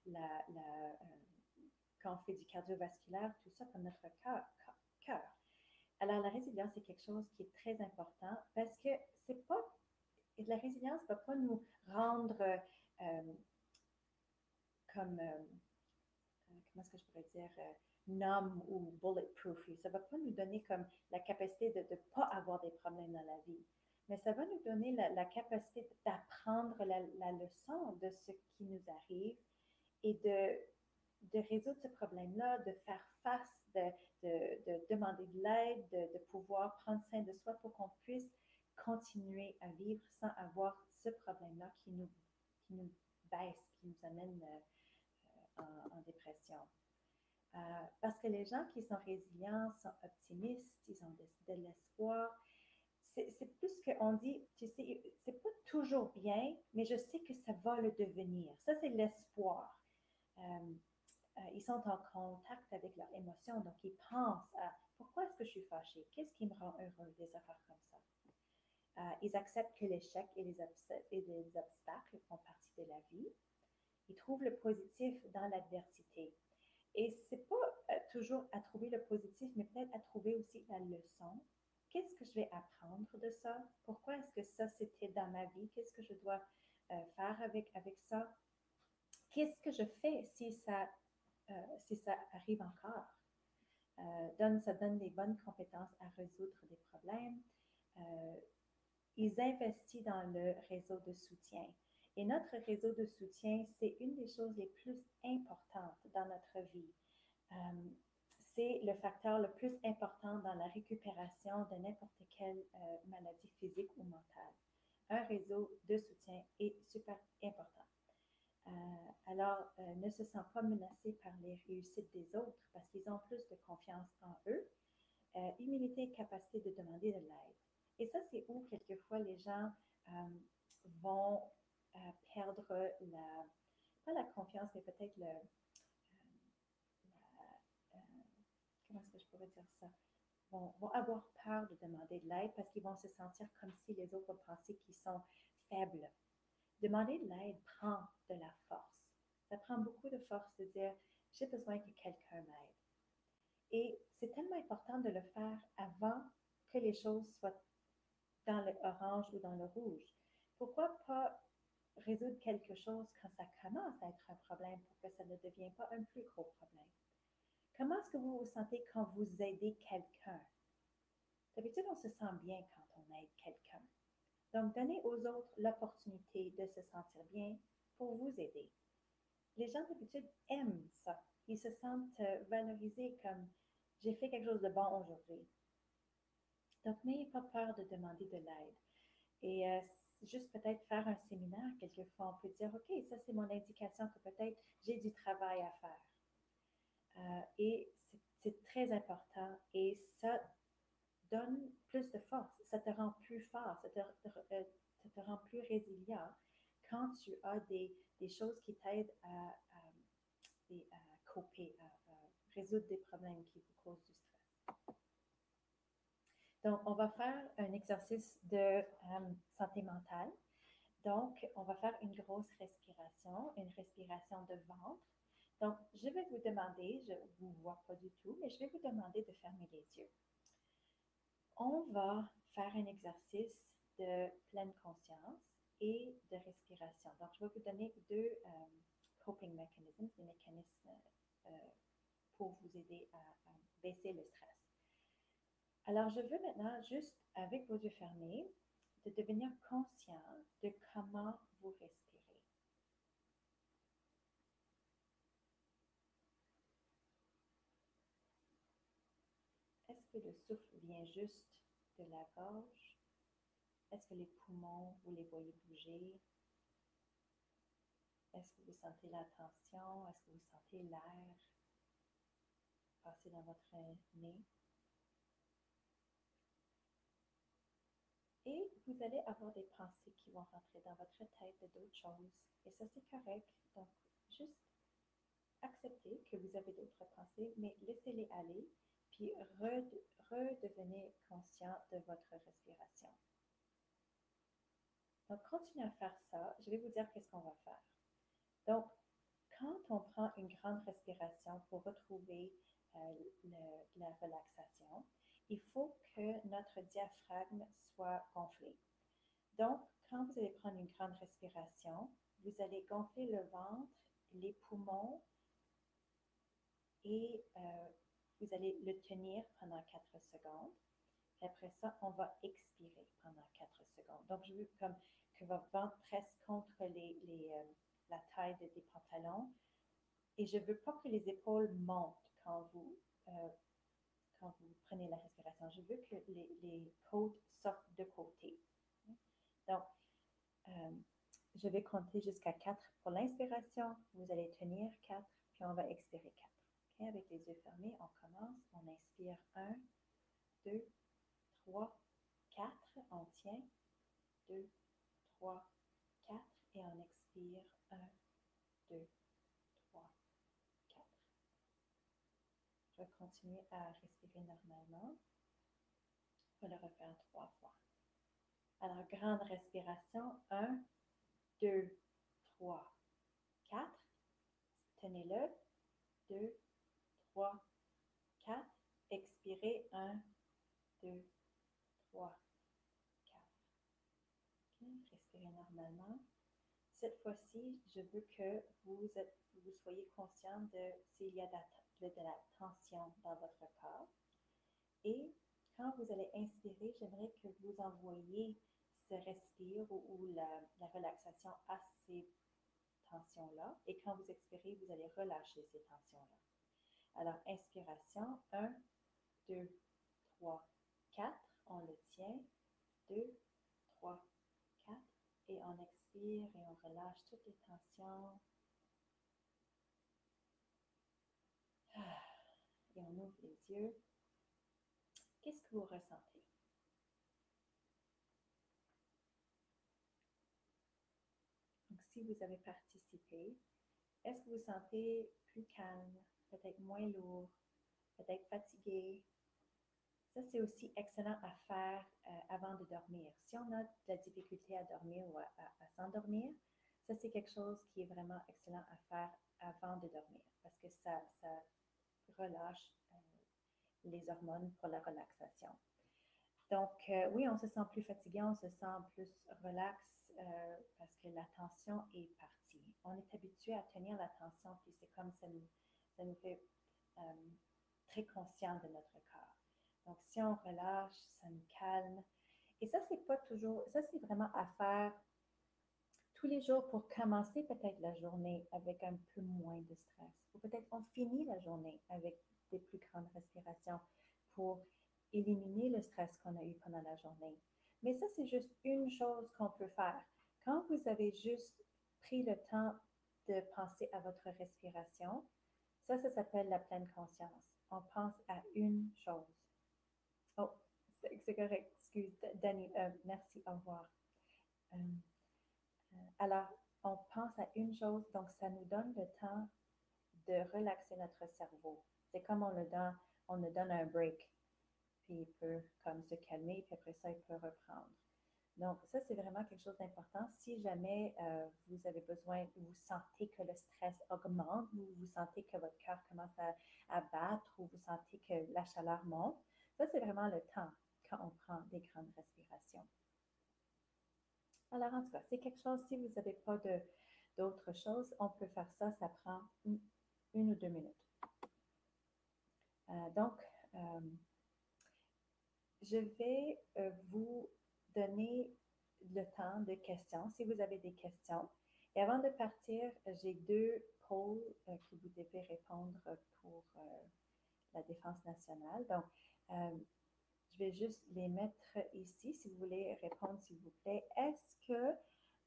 S1: quand on fait du cardiovasculaire, tout ça, comme notre cœur. Alors, la résilience, c'est quelque chose qui est très important parce que c'est pas, la résilience ne va pas nous rendre comme, comment est-ce que je pourrais dire, numb ou bulletproof. Ça ne va pas nous donner comme la capacité de ne pas avoir des problèmes dans la vie. Mais ça va nous donner la capacité d'apprendre la leçon de ce qui nous arrive et de résoudre ce problème-là, de faire face, de demander de l'aide, de pouvoir prendre soin de soi pour qu'on puisse continuer à vivre sans avoir ce problème-là qui nous baisse, qui nous amène en dépression. Parce que les gens qui sont résilients sont optimistes, ils ont de l'espoir. C'est plus qu'on dit, tu sais, c'est pas toujours bien, mais je sais que ça va le devenir. Ça, c'est l'espoir. Ils sont en contact avec leurs émotions, donc ils pensent à pourquoi est-ce que je suis fâchée? Qu'est-ce qui me rend heureux? Des affaires comme ça. Ils acceptent que l'échec et les obstacles font partie de la vie. Ils trouvent le positif dans l'adversité. Et c'est pas toujours à trouver le positif, mais peut-être à trouver aussi la leçon. Qu'est-ce que je vais apprendre de ça? Pourquoi est-ce que ça, c'était dans ma vie? Qu'est-ce que je dois faire avec ça? Qu'est-ce que je fais si ça arrive encore? Ça donne des bonnes compétences à résoudre des problèmes. Ils investissent dans le réseau de soutien. Et notre réseau de soutien, c'est une des choses les plus importantes dans notre vie. C'est le facteur le plus important dans la récupération de n'importe quelle maladie physique ou mentale. Un réseau de soutien est super important. Alors, ne se sent pas menacé par les réussites des autres parce qu'ils ont plus de confiance en eux. Humilité et capacité de demander de l'aide. Et ça, c'est où quelquefois les gens vont perdre pas la confiance, mais peut-être comment est-ce que je pourrais dire ça? Vont avoir peur de demander de l'aide parce qu'ils vont se sentir comme si les autres vont penser qu'ils sont faibles. Demander de l'aide prend de la force. Ça prend beaucoup de force de dire, j'ai besoin que quelqu'un m'aide. Et c'est tellement important de le faire avant que les choses soient dans le orange ou dans le rouge. Pourquoi pas résoudre quelque chose quand ça commence à être un problème pour que ça ne devienne pas un plus gros problème? Comment est-ce que vous vous sentez quand vous aidez quelqu'un? D'habitude, on se sent bien quand on aide quelqu'un. Donc, donnez aux autres l'opportunité de se sentir bien pour vous aider. Les gens d'habitude aiment ça. Ils se sentent valorisés comme j'ai fait quelque chose de bon aujourd'hui. Donc, n'ayez pas peur de demander de l'aide. Et juste peut-être faire un séminaire, quelquefois, on peut dire, OK, ça c'est mon indication que peut-être j'ai du travail à faire. Et c'est très important et ça donne plus de force, ça te rend plus fort, ça te rend plus résilient quand tu as des choses qui t'aident à coper, à résoudre des problèmes qui vous causent du stress. Donc, on va faire un exercice de santé mentale. Donc, on va faire une grosse respiration, une respiration de ventre. Donc, je vais vous demander, je ne vous vois pas du tout, mais je vais vous demander de fermer les yeux. On va faire un exercice de pleine conscience et de respiration. Donc, je vais vous donner deux coping mechanisms, des mécanismes pour vous aider à baisser le stress. Alors, je veux maintenant, juste avec vos yeux fermés, de devenir conscient de comment vous respirez. Est-ce que le souffle vient juste de la gorge? Est-ce que les poumons, vous les voyez bouger? Est-ce que vous sentez la tension? Est-ce que vous sentez l'air passer dans votre nez? Et vous allez avoir des pensées qui vont rentrer dans votre tête de d'autres choses. Et ça, c'est correct. Donc, juste acceptez que vous avez d'autres pensées, mais laissez-les aller, puis redevenez conscient de votre respiration. Donc, continuez à faire ça. Je vais vous dire qu'est-ce qu'on va faire. Donc, quand on prend une grande respiration pour retrouver la relaxation, il faut que notre diaphragme soit gonflé. Donc, quand vous allez prendre une grande respiration, vous allez gonfler le ventre, les poumons et vous allez le tenir pendant 4 secondes. Et après ça, on va expirer pendant 4 secondes. Donc, je veux comme que votre ventre presse contre la taille des pantalons. Et je ne veux pas que les épaules montent quand vous prenez la respiration. Je veux que les côtes sortent de côté. Donc, je vais compter jusqu'à 4 pour l'inspiration. Vous allez tenir 4, puis on va expirer 4. Okay? Avec les yeux fermés, on commence. On inspire 1, 2, 3, 4. On tient. 2, 3, 4. Et on expire 1, 2, 3, 4. Je vais continuer à respirer normalement. On va le refaire 3 fois. Alors, grande respiration. 1, 2, 3, 4. Tenez-le. 2, 3, 4. Expirez. 1, 2, 3, 4. Okay. Respirez normalement. Cette fois-ci, je veux que vous soyez conscient de s'il y a de la tension dans votre corps. Et quand vous allez inspirer, j'aimerais que vous envoyiez ce respire ou la relaxation à ces tensions-là. Et quand vous expirez, vous allez relâcher ces tensions-là. Alors, inspiration, 1, 2, 3, 4. On le tient. 2, 3, 4. Et on expire et on relâche toutes les tensions. Et on ouvre les yeux. Qu'est-ce que vous ressentez? Donc, si vous avez participé, est-ce que vous sentez plus calme, peut-être moins lourd, peut-être fatigué? Ça, c'est aussi excellent à faire avant de dormir. Si on a de la difficulté à dormir ou à s'endormir, ça, c'est quelque chose qui est vraiment excellent à faire avant de dormir parce que ça relâche les hormones pour la relaxation. Donc, oui, on se sent plus fatigué, on se sent plus relax parce que la tension est partie. On est habitué à tenir la tension, puis c'est comme ça nous fait très conscient de notre corps. Donc, si on relâche, ça nous calme. Et ça, c'est pas toujours, ça, c'est vraiment à faire tous les jours pour commencer peut-être la journée avec un peu moins de stress. Ou peut-être on finit la journée avec des plus grandes respirations pour éliminer le stress qu'on a eu pendant la journée. Mais ça, c'est juste une chose qu'on peut faire. Quand vous avez juste pris le temps de penser à votre respiration, ça s'appelle la pleine conscience. On pense à une chose. Oh, c'est correct. Excuse, Dani. Merci, au revoir. Alors, on pense à une chose, donc ça nous donne le temps de relaxer notre cerveau. C'est comme on le donne un break, puis il peut comme se calmer, puis après ça, il peut reprendre. Donc, ça, c'est vraiment quelque chose d'important. Si jamais vous avez besoin, vous sentez que le stress augmente, ou vous sentez que votre cœur commence à battre, ou vous sentez que la chaleur monte, ça, c'est vraiment le temps quand on prend des grandes respirations. Alors, en tout cas, c'est quelque chose, si vous n'avez pas d'autres choses, on peut faire ça, ça prend une ou 2 minutes. Donc, je vais vous donner le temps de questions, si vous avez des questions. Et avant de partir, j'ai 2 polls que vous devez répondre pour la Défense nationale. Donc, je vais juste les mettre ici, si vous voulez répondre, s'il vous plaît. Est-ce que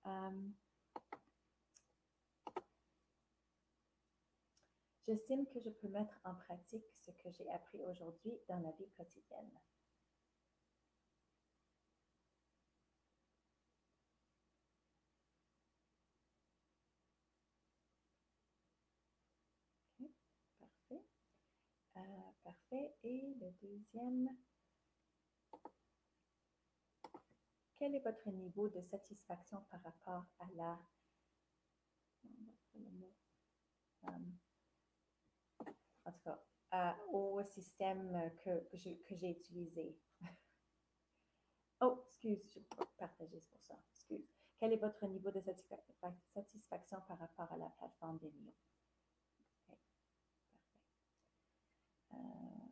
S1: j'estime que je peux mettre en pratique ce que j'ai appris aujourd'hui dans la vie quotidienne? Okay, parfait. Parfait. Et le deuxième, quel est votre niveau de satisfaction par rapport à en tout cas, au système que j'ai utilisé? Oh, excuse, je peux partager pour ça. Excuse. Quel est votre niveau de satisfaction par rapport à la plateforme Vimeo? Okay, parfait.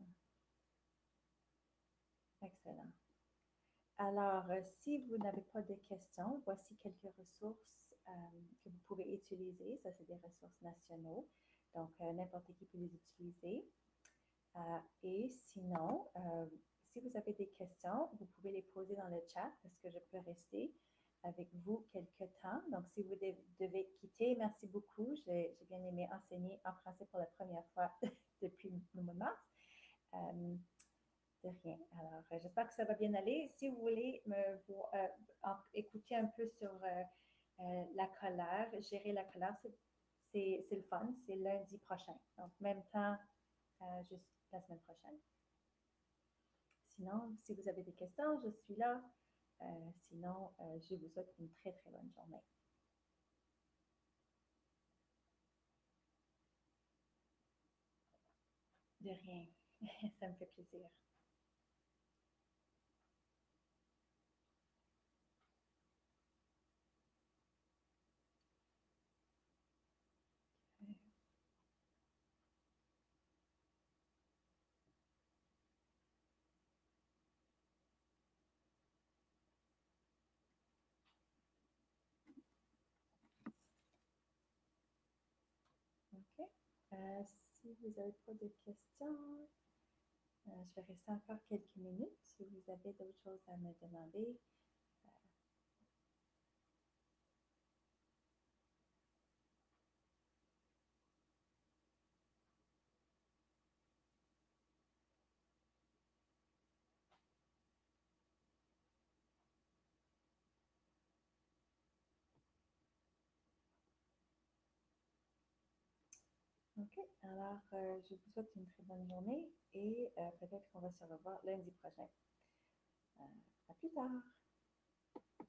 S1: Excellent. Alors, si vous n'avez pas de questions, voici quelques ressources que vous pouvez utiliser. Ça, c'est des ressources nationaux. Donc, n'importe qui peut les utiliser. Et sinon, si vous avez des questions, vous pouvez les poser dans le chat parce que je peux rester avec vous quelques temps. Donc, si vous devez quitter, merci beaucoup. J'ai bien aimé enseigner en français pour la première fois depuis le mois de mars. De rien. Alors, j'espère que ça va bien aller. Si vous voulez écouter un peu sur la colère, gérer la colère, c'est le fun. C'est lundi prochain. Donc, même temps, juste la semaine prochaine. Sinon, si vous avez des questions, je suis là. Sinon, je vous souhaite une très, très bonne journée. De rien. Ça me fait plaisir. OK. Si vous n'avez pas de questions, je vais rester encore quelques minutes si vous avez d'autres choses à me demander. OK. Alors, je vous souhaite une très bonne journée et peut-être qu'on va se revoir lundi prochain. À plus tard.